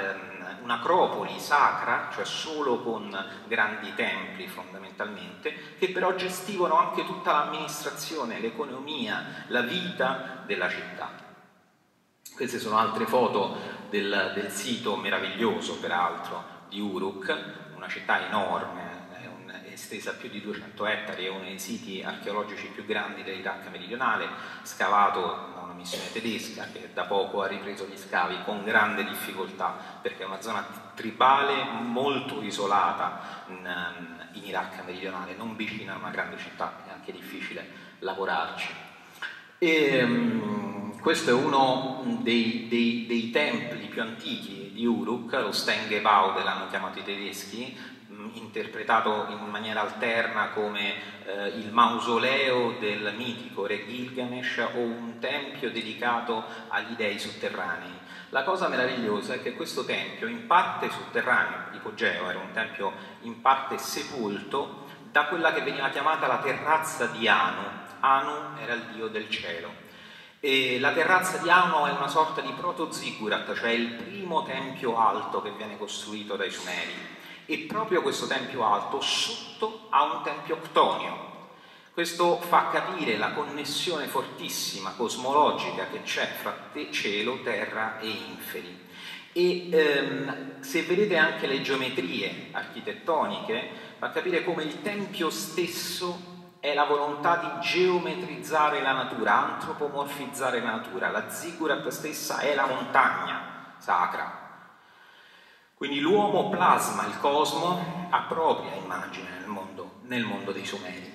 un'acropoli sacra, cioè solo con grandi templi fondamentalmente, che però gestivano anche tutta l'amministrazione, l'economia, la vita della città. Queste sono altre foto del sito meraviglioso, peraltro, di Uruk, una città enorme, estesa a più di 200 ettari, è uno dei siti archeologici più grandi dell'Iraq meridionale, scavato da una missione tedesca che da poco ha ripreso gli scavi con grande difficoltà, perché è una zona tribale molto isolata in Iraq meridionale, non vicina a una grande città, è anche difficile lavorarci. Questo è uno dei templi più antichi di Uruk, lo Stengevaude l'hanno chiamato i tedeschi, interpretato in maniera alterna come il mausoleo del mitico re Gilgamesh o un tempio dedicato agli dei sotterranei. La cosa meravigliosa è che questo tempio, in parte sotterraneo, ipogeo, era un tempio in parte sepolto da quella che veniva chiamata la terrazza di Anu. Anu era il dio del cielo. E la terrazza di Anu è una sorta di proto-ziggurat, cioè il primo tempio alto che viene costruito dai Sumeri. E proprio questo tempio alto sotto ha un tempio ctonio. Questo fa capire la connessione fortissima, cosmologica che c'è fra cielo, terra e inferi. E se vedete anche le geometrie architettoniche, fa capire come il tempio stesso è la volontà di geometrizzare la natura, antropomorfizzare la natura. La ziggurat stessa è la montagna sacra. Quindi l'uomo plasma il cosmo a propria immagine nel mondo dei Sumeri.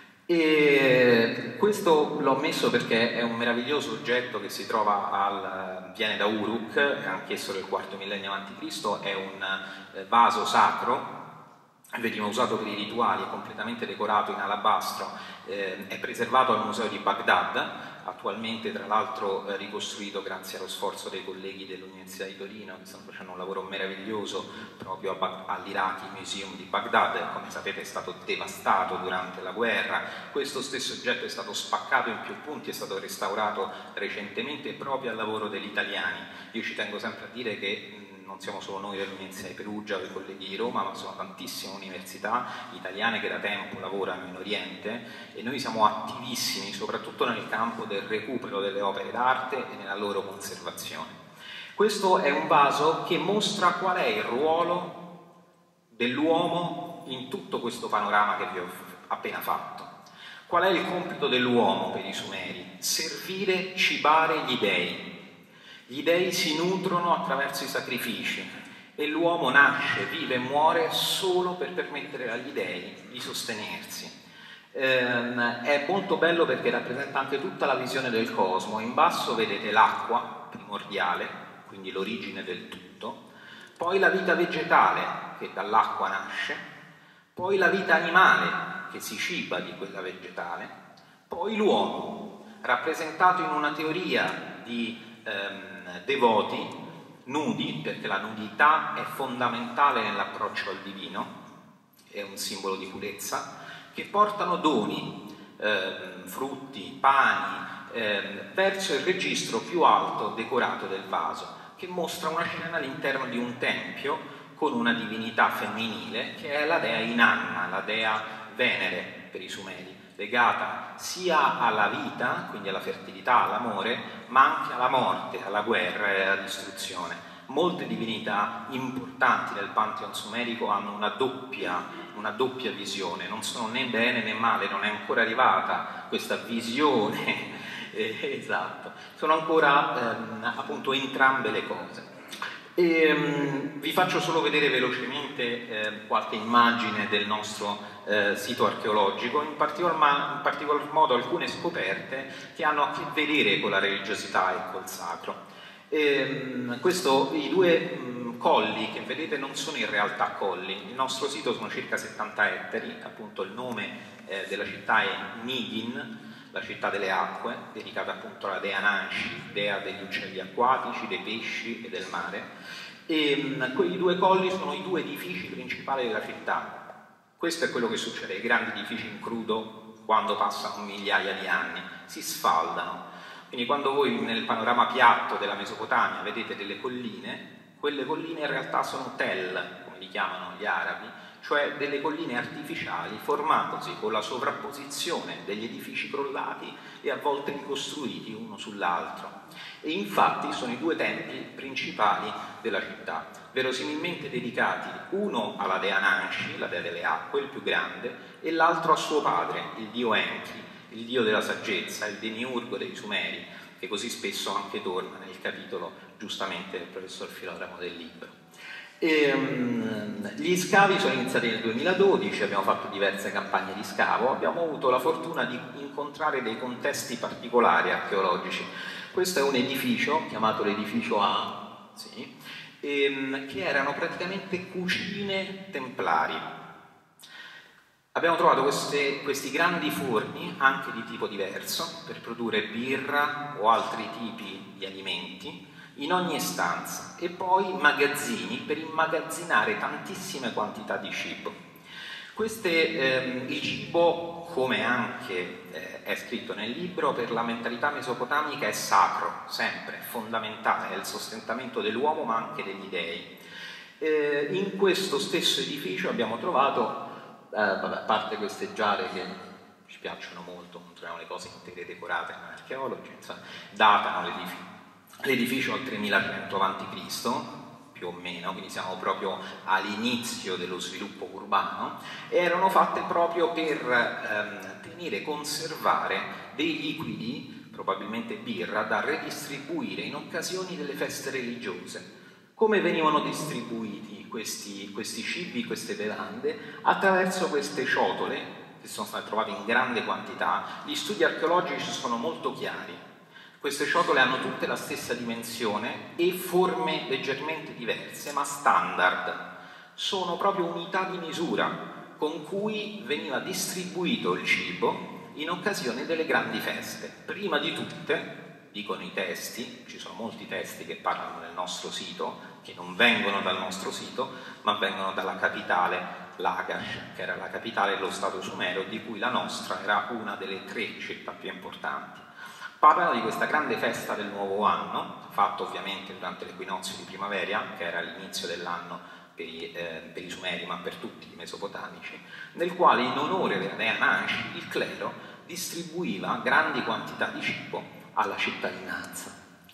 E questo l'ho messo perché è un meraviglioso oggetto che si trova viene da Uruk, anch'esso del IV millennio a.C., è un vaso sacro, veniva usato per i rituali, è completamente decorato in alabastro, è preservato al museo di Baghdad, attualmente tra l'altro ricostruito grazie allo sforzo dei colleghi dell'Università di Torino che stanno facendo un lavoro meraviglioso proprio all'Iraqi Museum di Baghdad. Come sapete è stato devastato durante la guerra. Questo stesso oggetto è stato spaccato in più punti, è stato restaurato recentemente proprio al lavoro degli italiani. Io ci tengo sempre a dire che non siamo solo noi dell'Università di Perugia o i colleghi di Roma, ma sono tantissime università italiane che da tempo lavorano in Oriente e noi siamo attivissimi soprattutto nel campo del recupero delle opere d'arte e nella loro conservazione. Questo è un vaso che mostra qual è il ruolo dell'uomo in tutto questo panorama che vi ho appena fatto. Qual è il compito dell'uomo per i Sumeri? Servire, cibare gli dei. Gli dei si nutrono attraverso i sacrifici e l'uomo nasce, vive e muore solo per permettere agli dei di sostenersi. È molto bello perché rappresenta anche tutta la visione del cosmo. In basso vedete l'acqua primordiale, quindi l'origine del tutto, poi la vita vegetale che dall'acqua nasce, poi la vita animale che si ciba di quella vegetale, poi l'uomo, rappresentato in una teoria di devoti nudi, perché la nudità è fondamentale nell'approccio al divino, è un simbolo di purezza, che portano doni, frutti, pani, verso il registro più alto decorato del vaso, che mostra una scena all'interno di un tempio con una divinità femminile che è la dea Inanna, la dea Venere per i Sumeri, legata sia alla vita, quindi alla fertilità, all'amore, ma anche alla morte, alla guerra e alla distruzione. Molte divinità importanti del Pantheon sumerico hanno una doppia visione, non sono né bene né male, non è ancora arrivata questa visione, esatto, sono ancora appunto entrambe le cose. Vi faccio solo vedere velocemente qualche immagine del nostro sito archeologico, in particolar modo alcune scoperte che hanno a che vedere con la religiosità e col sacro. I due colli che vedete non sono in realtà colli, il nostro sito sono circa 70 ettari, appunto il nome della città è Nidin, la città delle acque, dedicata appunto alla dea Nanshi, dea degli uccelli acquatici, dei pesci e del mare. E quei due colli sono i due edifici principali della città. Questo è quello che succede ai grandi edifici in crudo quando passano migliaia di anni, si sfaldano. Quindi quando voi nel panorama piatto della Mesopotamia vedete delle colline, Quelle colline in realtà sono tel, come li chiamano gli arabi, cioè delle colline artificiali formatosi con la sovrapposizione degli edifici crollati e a volte ricostruiti uno sull'altro. E infatti sono i due templi principali della città, verosimilmente dedicati uno alla dea Nanshi, la dea delle acque, il più grande, e l'altro a suo padre, il dio Enki, il dio della saggezza, il demiurgo dei Sumeri, che così spesso anche torna nel capitolo giustamente del professor Filoramo del libro. Gli scavi sono iniziati nel 2012, abbiamo fatto diverse campagne di scavo, abbiamo avuto la fortuna di incontrare dei contesti particolari archeologici. Questo è un edificio chiamato l'edificio A, sì, che erano praticamente cucine templari. Abbiamo trovato questi grandi forni, anche di tipo diverso, per produrre birra o altri tipi di alimenti, in ogni stanza, e poi magazzini per immagazzinare tantissime quantità di cibo. Il cibo, come anche è scritto nel libro, per la mentalità mesopotamica è sacro, sempre, fondamentale, è il sostentamento dell'uomo ma anche degli dei. In questo stesso edificio abbiamo trovato, a parte queste giare che ci piacciono molto, non troviamo le cose intere decorate come archeologi, datano l'edificio al 3100 a.C., più o meno, quindi siamo proprio all'inizio dello sviluppo urbano, e erano fatte proprio per tenere e conservare dei liquidi, probabilmente birra, da redistribuire in occasioni delle feste religiose. Come venivano distribuiti questi cibi, queste bevande? Attraverso queste ciotole, che sono state trovate in grande quantità. Gli studi archeologici sono molto chiari. Queste ciotole hanno tutte la stessa dimensione e forme leggermente diverse, ma standard. Sono proprio unità di misura con cui veniva distribuito il cibo in occasione delle grandi feste. Prima di tutte, dicono i testi, ci sono molti testi che parlano del nostro sito, che non vengono dal nostro sito, ma vengono dalla capitale Lagash, che era la capitale dello Stato sumero, di cui la nostra era una delle 3 città più importanti. Parlano di questa grande festa del nuovo anno, fatta ovviamente durante l'equinozio di primavera, che era l'inizio dell'anno per i Sumeri, ma per tutti i mesopotamici, nel quale in onore della dea Nanshi il clero distribuiva grandi quantità di cibo alla cittadinanza.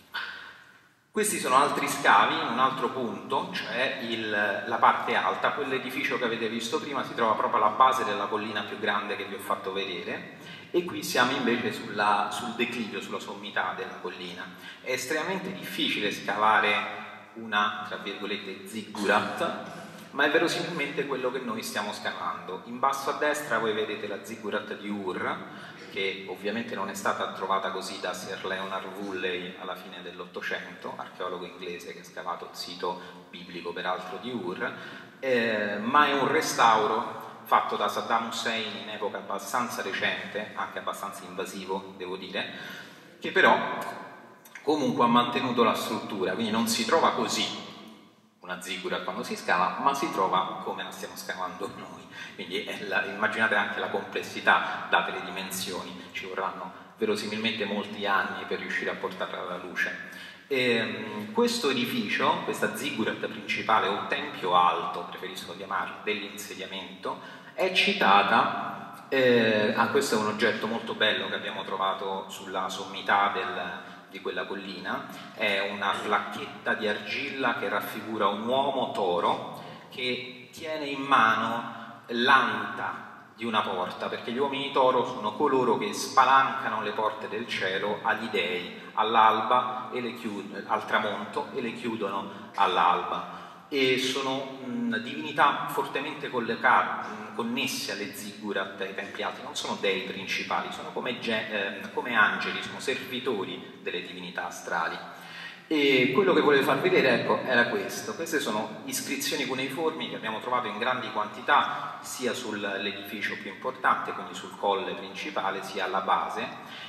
Questi sono altri scavi in un altro punto, cioè la parte alta. Quell'edificio che avete visto prima si trova proprio alla base della collina più grande che vi ho fatto vedere, e qui siamo invece sul declivio, sulla sommità della collina. È estremamente difficile scavare una, tra virgolette, ziggurat, ma è verosimilmente quello che noi stiamo scavando. In basso a destra voi vedete la ziggurat di Ur, che ovviamente non è stata trovata così da Sir Leonard Woolley alla fine dell'Ottocento, archeologo inglese che ha scavato il sito biblico peraltro di Ur, ma è un restauro fatto da Saddam Hussein in epoca abbastanza recente, anche abbastanza invasivo devo dire, che però comunque ha mantenuto la struttura, quindi non si trova così una ziggurat quando si scava, ma si trova come la stiamo scavando noi. Quindi immaginate anche la complessità, date le dimensioni, ci vorranno verosimilmente molti anni per riuscire a portarla alla luce. Questo edificio, questa ziggurat principale o tempio alto, preferisco chiamarlo, dell'insediamento, è citata, questo è un oggetto molto bello che abbiamo trovato sulla sommità di quella collina, è una placchetta di argilla che raffigura un uomo toro che tiene in mano l'anta di una porta, perché gli uomini toro sono coloro che spalancano le porte del cielo agli dei all'alba e al tramonto e le chiudono all'alba, e sono divinità fortemente connesse alle ziggurat, ai tempi alti. Non sono dei principali, sono come angeli, sono servitori delle divinità astrali. E quello che volevo far vedere, ecco, era questo. Queste sono iscrizioni cuneiformi che abbiamo trovato in grandi quantità sia sull'edificio più importante, quindi sul colle principale, sia alla base,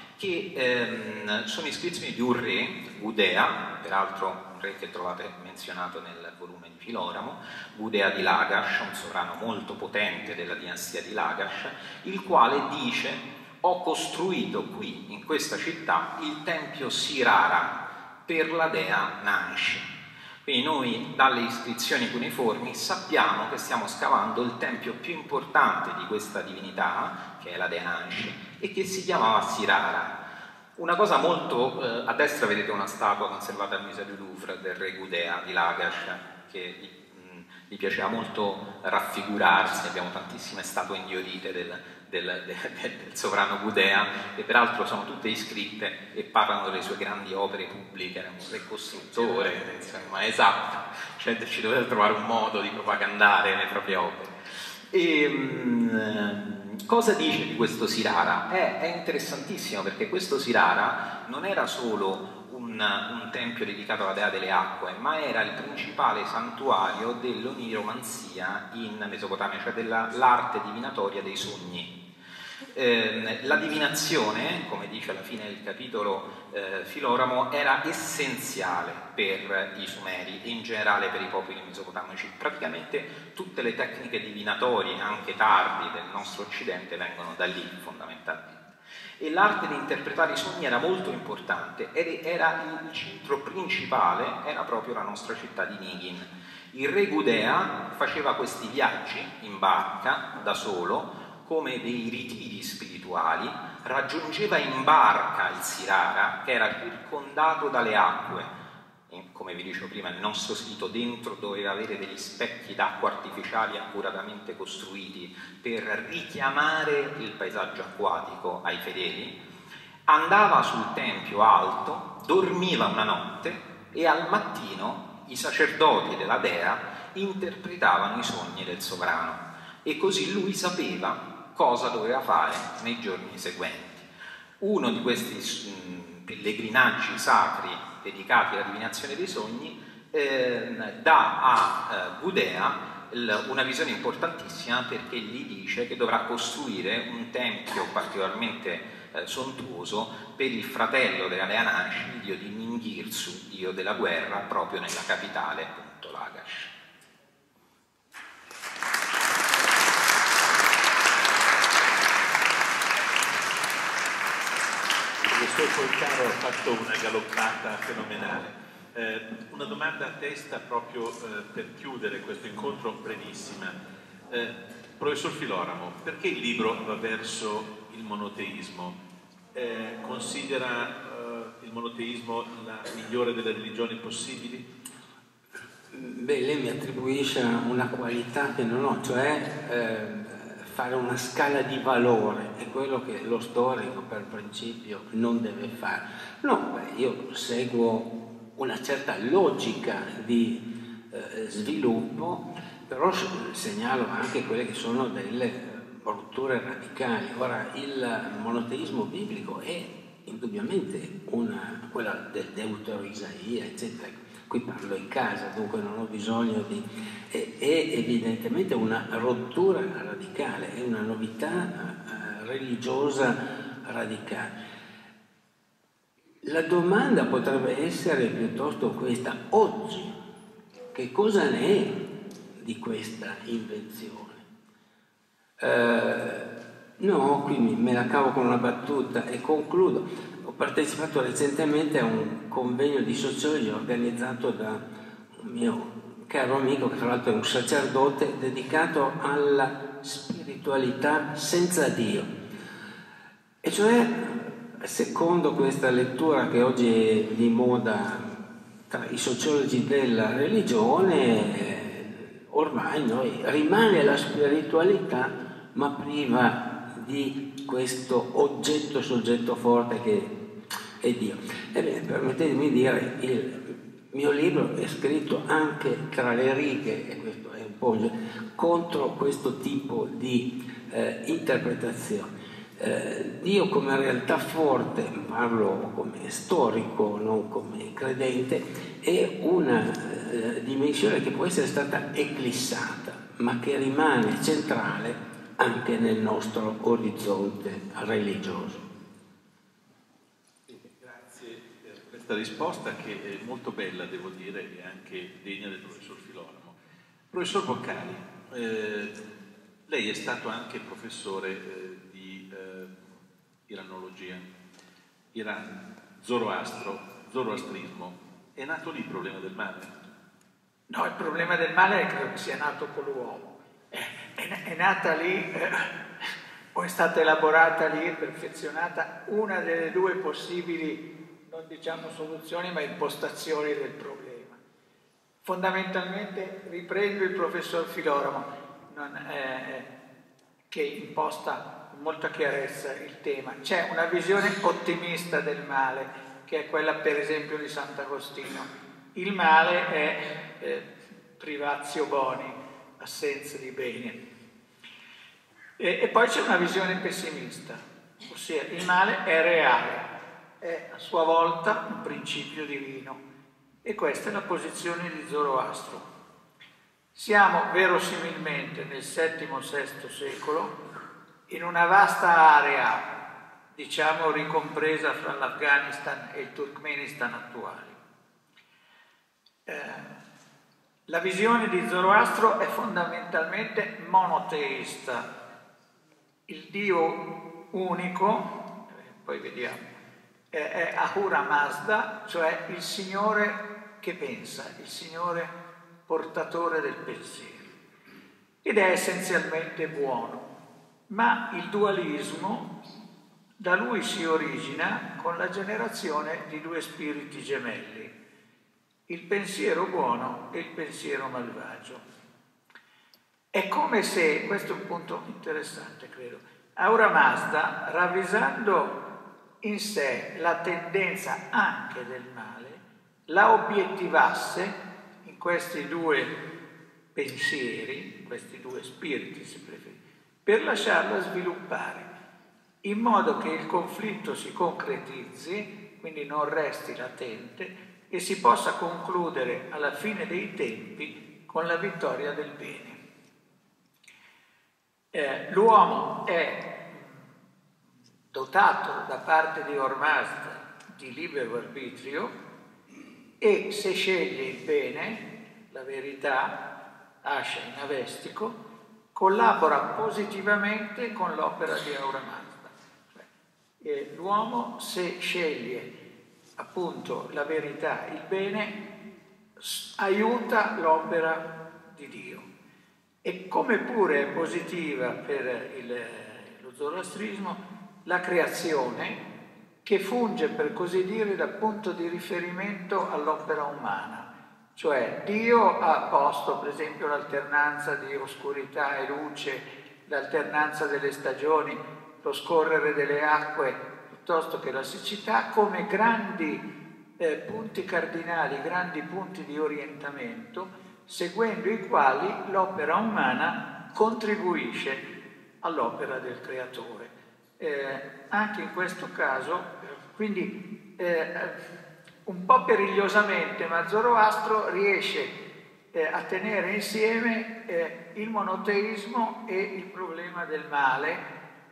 che sono iscrizioni di un re, Gudea, peraltro un re che trovate menzionato nel volume di Filoramo, Gudea di Lagash, un sovrano molto potente della dinastia di Lagash, il quale dice: ho costruito qui, in questa città, il tempio Sirara per la dea Nanshi. Quindi noi dalle iscrizioni cuneiformi sappiamo che stiamo scavando il tempio più importante di questa divinità, che è la dea Nanshi, e che si chiamava Sirara. Una cosa molto... a destra vedete una statua conservata al Museo du Louvre del re Gudea di Lagash, che gli piaceva molto raffigurarsi, abbiamo tantissime statue ingiorite del sovrano Gudea, e peraltro sono tutte iscritte e parlano delle sue grandi opere pubbliche. Era un re costruttore, insomma, esatto, cioè ci doveva trovare un modo di propagandare le proprie opere. Cosa dice di questo Sirara? È interessantissimo, perché questo Sirara non era solo un tempio dedicato alla dea delle acque, ma era il principale santuario dell'oniromanzia in Mesopotamia, cioè dell'arte divinatoria dei sogni. La divinazione, come dice alla fine del capitolo Filoramo, era essenziale per i Sumeri e in generale per i popoli mesopotamici. Praticamente tutte le tecniche divinatorie, anche tardi, del nostro Occidente vengono da lì fondamentalmente. E l'arte di interpretare i sogni era molto importante ed era il centro principale, era proprio la nostra città di Nigin. Il re Gudea faceva questi viaggi in barca da solo come dei ritiri spirituali, raggiungeva in barca il Sirara, che era circondato dalle acque. Come vi dicevo prima, il nostro sito dentro doveva avere degli specchi d'acqua artificiali accuratamente costruiti per richiamare il paesaggio acquatico ai fedeli. Andava sul tempio alto, dormiva una notte e al mattino i sacerdoti della dea interpretavano i sogni del sovrano, e così lui sapeva cosa doveva fare nei giorni seguenti. Uno di questi pellegrinaggi sacri dedicati alla divinazione dei sogni dà a Gudea una visione importantissima, perché gli dice che dovrà costruire un tempio particolarmente sontuoso per il fratello della dea Nanshi, il dio di Ningirsu, dio della guerra, proprio nella capitale, appunto Lagash. Professor Polcaro ha fatto una galoppata fenomenale. Una domanda a testa proprio per chiudere questo incontro brevissima. Professor Filoramo, perché il libro va verso il monoteismo? Considera il monoteismo la migliore delle religioni possibili? Beh, lei mi attribuisce una qualità che non ho, cioè fare una scala di valore, è quello che lo storico per principio non deve fare. No, beh, io seguo una certa logica di sviluppo, però segnalo anche quelle che sono delle rotture radicali. Ora, il monoteismo biblico è indubbiamente quella del Deutero Isaia, eccetera. Qui parlo in casa, dunque non ho bisogno di... È evidentemente una rottura radicale, è una novità religiosa radicale. La domanda potrebbe essere piuttosto questa: oggi che cosa ne è di questa invenzione? No, qui me la cavo con una battuta e concludo. Ho partecipato recentemente a un convegno di sociologia organizzato da un mio caro amico, che tra l'altro è un sacerdote, dedicato alla spiritualità senza Dio. E cioè, secondo questa lettura che oggi è di moda tra i sociologi della religione, ormai noi rimane la spiritualità, ma priva di questo oggetto soggetto forte che è Dio. Ebbene, permettetemi di dire, il mio libro è scritto anche tra le righe, e questo è un po' contro questo tipo di interpretazione. Dio come realtà forte, parlo come storico, non come credente, è una dimensione che può essere stata eclissata, ma che rimane centrale anche nel nostro orizzonte religioso. Grazie per questa risposta, che è molto bella, devo dire, e anche degna del professor Filoramo. Professor Boccari, lei è stato anche professore di iranologia, Iran, zoroastrismo. È nato lì il problema del male? No, il problema del male credo che sia nato con l'uomo. È nata lì, o è stata elaborata lì e perfezionata una delle due possibili, non diciamo soluzioni, ma impostazioni del problema. Fondamentalmente riprendo il professor Filoramo, che imposta con molta chiarezza il tema. C'è una visione ottimista del male, che è quella per esempio di Sant'Agostino. Il male è privatio boni, assenza di bene. E poi c'è una visione pessimista, ossia il male è reale, è a sua volta un principio divino. E questa è la posizione di Zoroastro. Siamo verosimilmente nel VII-VI secolo in una vasta area, diciamo ricompresa fra l'Afghanistan e il Turkmenistan attuali. La visione di Zoroastro è fondamentalmente monoteista. Il Dio unico, poi vediamo, è Ahura Mazda, cioè il Signore che pensa, il Signore portatore del pensiero, ed è essenzialmente buono, ma il dualismo da lui si origina con la generazione di due spiriti gemelli, il pensiero buono e il pensiero malvagio. È come se, questo è un punto interessante credo, Ahura Mazda, ravvisando in sé la tendenza anche del male, la obiettivasse in questi due pensieri, questi due spiriti se preferite, per lasciarla sviluppare, in modo che il conflitto si concretizzi, quindi non resti latente, e si possa concludere alla fine dei tempi con la vittoria del bene. L'uomo è dotato da parte di Ahura Mazda di libero arbitrio e se sceglie il bene, la verità, Asha in avestico, collabora positivamente con l'opera di Ahura Mazda. L'uomo, se sceglie appunto la verità, il bene, aiuta l'opera di Dio. E come pure è positiva per lo zoroastrismo la creazione, che funge per così dire da punto di riferimento all'opera umana, cioè Dio ha posto per esempio l'alternanza di oscurità e luce, l'alternanza delle stagioni, lo scorrere delle acque piuttosto che la siccità, come grandi punti cardinali, grandi punti di orientamento, seguendo i quali l'opera umana contribuisce all'opera del creatore. Anche in questo caso, quindi un po' perigliosamente, ma Zoroastro riesce a tenere insieme il monoteismo e il problema del male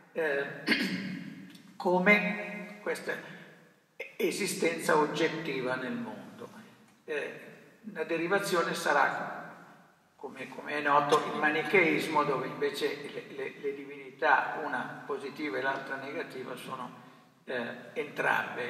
come questa esistenza oggettiva nel mondo. La derivazione sarà, come è noto, il manicheismo, dove invece le divinità, una positiva e l'altra negativa, sono entrambe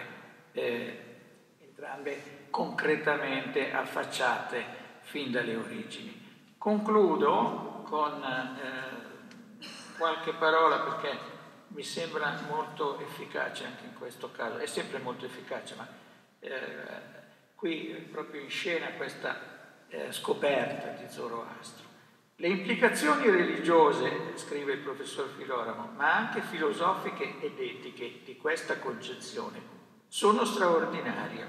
concretamente affacciate fin dalle origini. Concludo con qualche parola, perché mi sembra molto efficace anche in questo caso, è sempre molto efficace, ma qui è proprio in scena questa scoperta di Zoroastro. Le implicazioni religiose, scrive il professor Filoramo, ma anche filosofiche ed etiche di questa concezione sono straordinarie.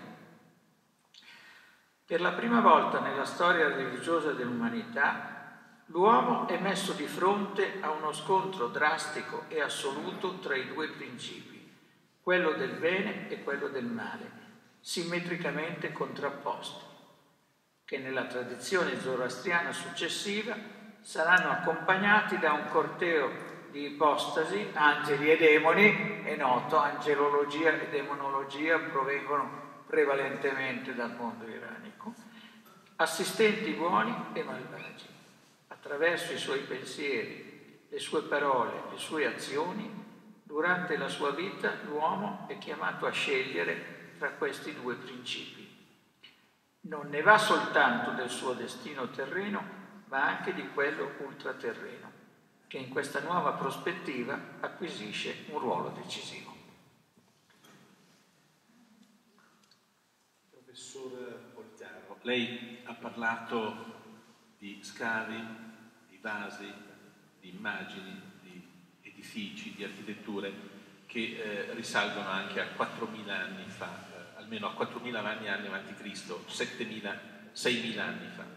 Per la prima volta nella storia religiosa dell'umanità, l'uomo è messo di fronte a uno scontro drastico e assoluto tra i due principi, quello del bene e quello del male, simmetricamente contrapposti, che nella tradizione zoroastriana successiva saranno accompagnati da un corteo di ipostasi, angeli e demoni. È noto, angelologia e demonologia provengono prevalentemente dal mondo iranico, assistenti buoni e malvagi. Attraverso i suoi pensieri, le sue parole, le sue azioni, durante la sua vita l'uomo è chiamato a scegliere tra questi due principi. non ne va soltanto del suo destino terreno, ma anche di quello ultraterreno, che in questa nuova prospettiva acquisisce un ruolo decisivo. Professor Poltaro, lei ha parlato di scavi, di vasi, di immagini, di edifici, di architetture che risalgono anche a 4.000 anni fa, almeno a 4.000 anni avanti Cristo, 6.000 anni fa.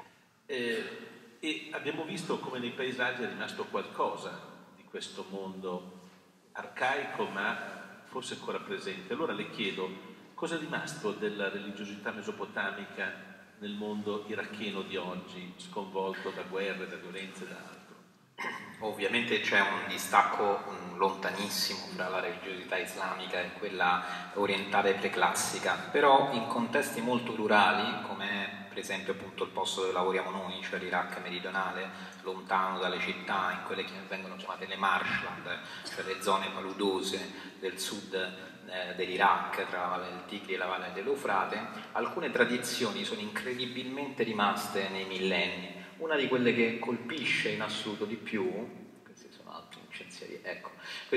E abbiamo visto come nei paesaggi è rimasto qualcosa di questo mondo arcaico ma forse ancora presente. Allora le chiedo, cosa è rimasto della religiosità mesopotamica nel mondo iracheno di oggi, sconvolto da guerre, da violenze e da altro? Ovviamente c'è un distacco lontanissimo tra la religiosità islamica e quella orientale preclassica, però in contesti molto rurali, come per esempio appunto il posto dove lavoriamo noi, cioè l'Iraq meridionale, lontano dalle città, in quelle che vengono chiamate le marshland, cioè le zone paludose del sud dell'Iraq, tra la valle del Tigri e la valle dell'Eufrate, alcune tradizioni sono incredibilmente rimaste nei millenni. Una di quelle che colpisce in assoluto di più, questi sono altri incensieri, ecco,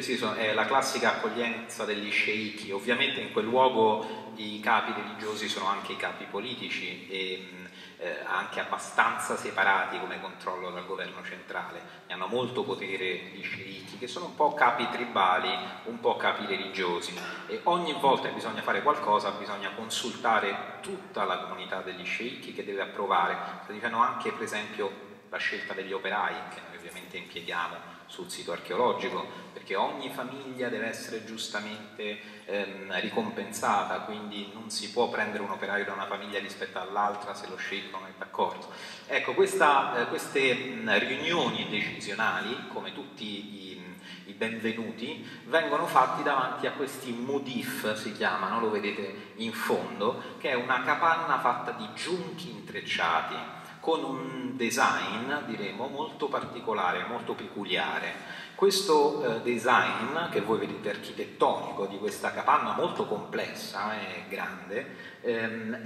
è la classica accoglienza degli sceicchi. Ovviamente in quel luogo i capi religiosi sono anche i capi politici e anche abbastanza separati come controllo dal governo centrale, ne hanno molto potere gli sceicchi, che sono un po' capi tribali, un po' capi religiosi, e ogni volta che bisogna fare qualcosa bisogna consultare tutta la comunità degli sceicchi che deve approvare. Sto dicendo anche per esempio la scelta degli operai, che noi ovviamente impieghiamo sul sito archeologico, perché ogni famiglia deve essere giustamente ricompensata, quindi non si può prendere un operaio da una famiglia rispetto all'altra se lo sceicco non è d'accordo. Ecco, queste riunioni decisionali, come tutti i benvenuti, vengono fatti davanti a questi modif, si chiamano, lo vedete in fondo, che è una capanna fatta di giunchi intrecciati, con un design, diremo, molto particolare, molto peculiare. Questo design, che voi vedete architettonico, di questa capanna molto complessa e grande, è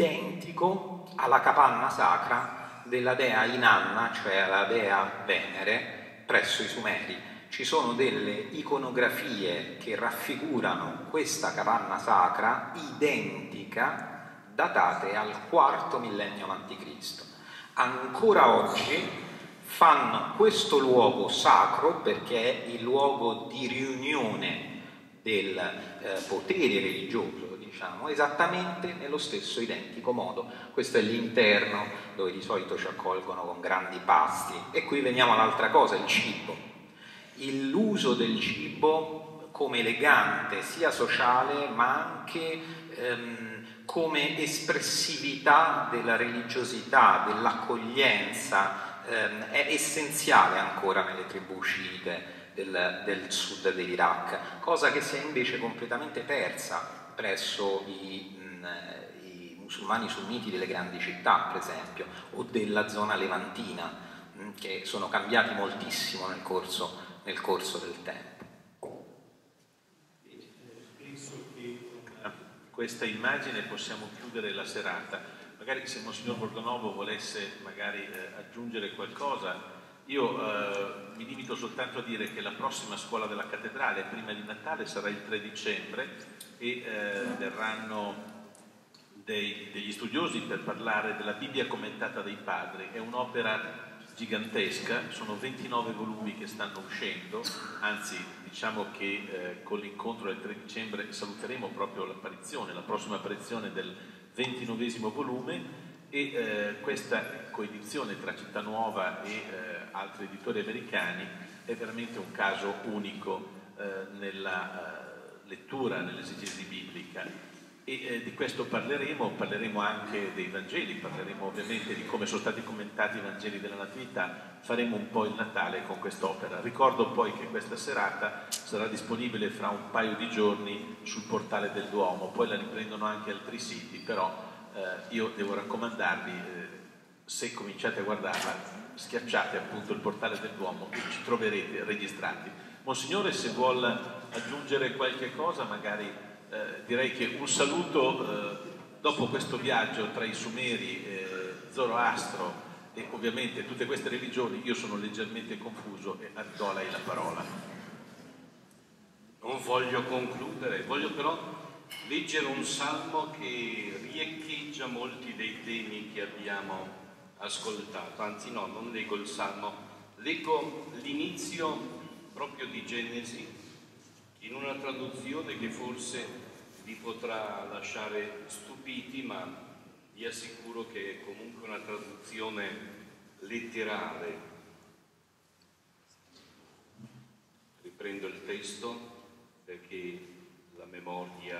identico alla capanna sacra della dea Inanna, cioè la dea Venere, presso i Sumeri. Ci sono delle iconografie che raffigurano questa capanna sacra identica, datate al IV millennio a.C. Ancora oggi fanno questo luogo sacro, perché è il luogo di riunione del potere religioso, diciamo, esattamente nello stesso identico modo. Questo è l'interno, dove di solito ci accolgono con grandi pasti. E qui veniamo all'altra cosa, il cibo. L'uso del cibo come legante sia sociale ma anche come espressività della religiosità, dell'accoglienza, è essenziale ancora nelle tribù sciite del sud dell'Iraq, cosa che si è invece completamente persa presso i musulmani sunniti delle grandi città, per esempio, o della zona levantina, che sono cambiati moltissimo nel corso del tempo. Questa immagine possiamo chiudere la serata. Magari se Monsignor Borgonovo volesse magari aggiungere qualcosa, io mi limito soltanto a dire che la prossima scuola della cattedrale prima di Natale sarà il 3 dicembre e verranno degli studiosi per parlare della Bibbia commentata dai padri. È un'opera gigantesca, sono 29 volumi che stanno uscendo, anzi diciamo che con l'incontro del 3 dicembre saluteremo proprio la prossima apparizione del 29esimo volume, e questa coedizione tra Città Nuova e altri editori americani è veramente un caso unico nella lettura, nell'esegesi biblica. E di questo parleremo anche dei Vangeli, parleremo ovviamente di come sono stati commentati i Vangeli della Natività, faremo un po' il Natale con quest'opera. Ricordo poi che questa serata sarà disponibile fra un paio di giorni sul portale del Duomo, poi la riprendono anche altri siti, però io devo raccomandarvi, se cominciate a guardarla, schiacciate appunto il portale del Duomo e ci troverete registrati. Monsignore, se vuol aggiungere qualche cosa, magari direi che un saluto dopo questo viaggio tra i Sumeri, Zoroastro e ovviamente tutte queste religioni, io sono leggermente confuso e do a lei la parola. Non voglio concludere, voglio però leggere un salmo che riecheggia molti dei temi che abbiamo ascoltato. Anzi no, non leggo il salmo, leggo l'inizio proprio di Genesi in una traduzione che forse vi potrà lasciare stupiti, ma vi assicuro che è comunque una traduzione letterale. Riprendo il testo perché la memoria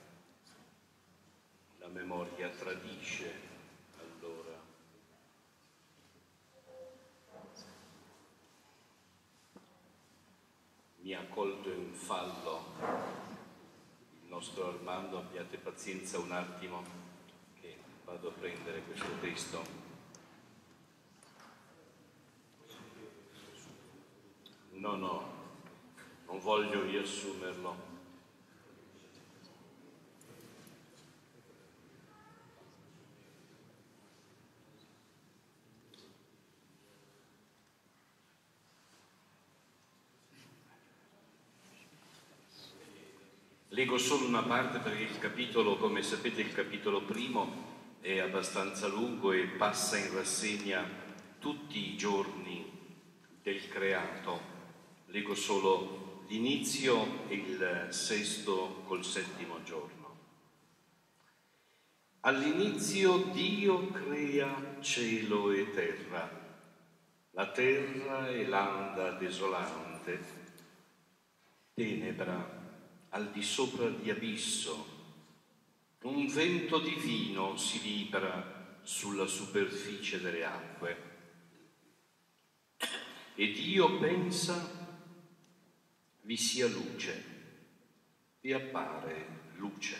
tradisce. Allora, mi ha colto in fallo il nostro Armando, abbiate pazienza un attimo che vado a prendere questo testo. No, non voglio riassumerlo. Leggo solo una parte perché il capitolo, come sapete, il capitolo primo è abbastanza lungo e passa in rassegna tutti i giorni del creato. Leggo solo l'inizio e il sesto col settimo giorno. All'inizio Dio crea cielo e terra. La terra è landa desolante, tenebra al di sopra di abisso, un vento divino si libera sulla superficie delle acque. E Dio pensa vi sia luce, e appare luce.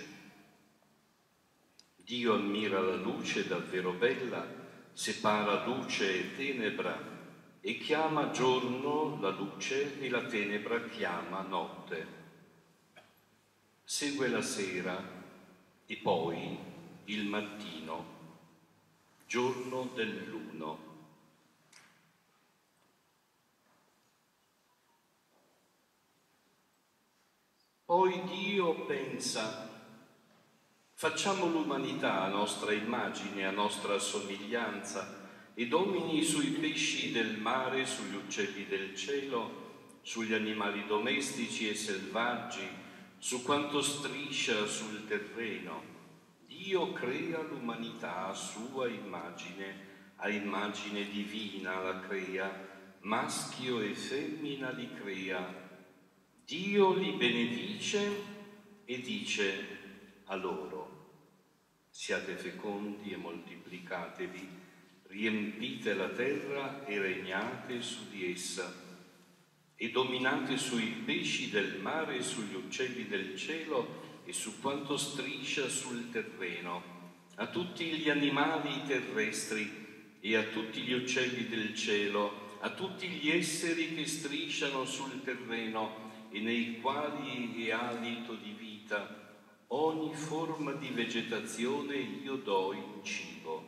Dio ammira la luce davvero bella, separa luce e tenebra, e chiama giorno la luce e la tenebra chiama notte. Segue la sera e poi il mattino, giorno dell'uno. Poi Dio pensa, facciamo l'umanità a nostra immagine, a nostra somiglianza, e domini sui pesci del mare, sugli uccelli del cielo, sugli animali domestici e selvaggi, su quanto striscia sul terreno. Dio crea l'umanità a sua immagine, a immagine divina la crea, maschio e femmina li crea. Dio li benedice e dice a loro: siate fecondi e moltiplicatevi, riempite la terra e regnate su di essa, e dominate sui pesci del mare e sugli uccelli del cielo e su quanto striscia sul terreno, a tutti gli animali terrestri e a tutti gli uccelli del cielo, a tutti gli esseri che strisciano sul terreno e nei quali è alito di vita, ogni forma di vegetazione io do in cibo.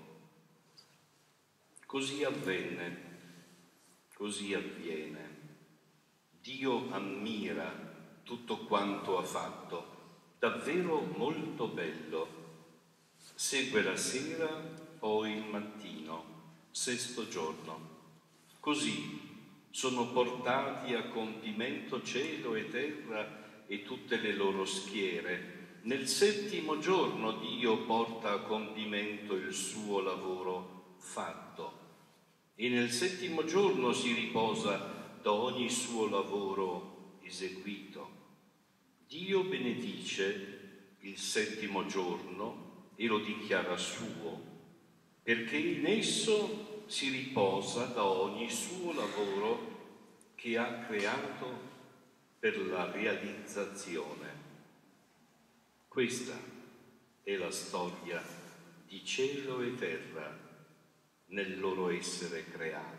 Così avvenne, così avviene. Dio ammira tutto quanto ha fatto, davvero molto bello. Segue la sera, poi il mattino, sesto giorno. Così sono portati a compimento cielo e terra e tutte le loro schiere. Nel settimo giorno Dio porta a compimento il suo lavoro fatto e nel settimo giorno si riposa da ogni suo lavoro eseguito. Dio benedice il settimo giorno e lo dichiara suo, perché in esso si riposa da ogni suo lavoro che ha creato per la realizzazione. Questa è la storia di cielo e terra nel loro essere creati.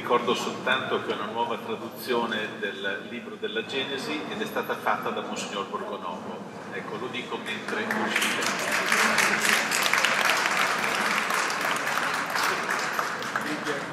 ricordo soltanto che è una nuova traduzione del libro della Genesi ed è stata fatta da Monsignor Borgonovo. Ecco, lo dico mentre uscite.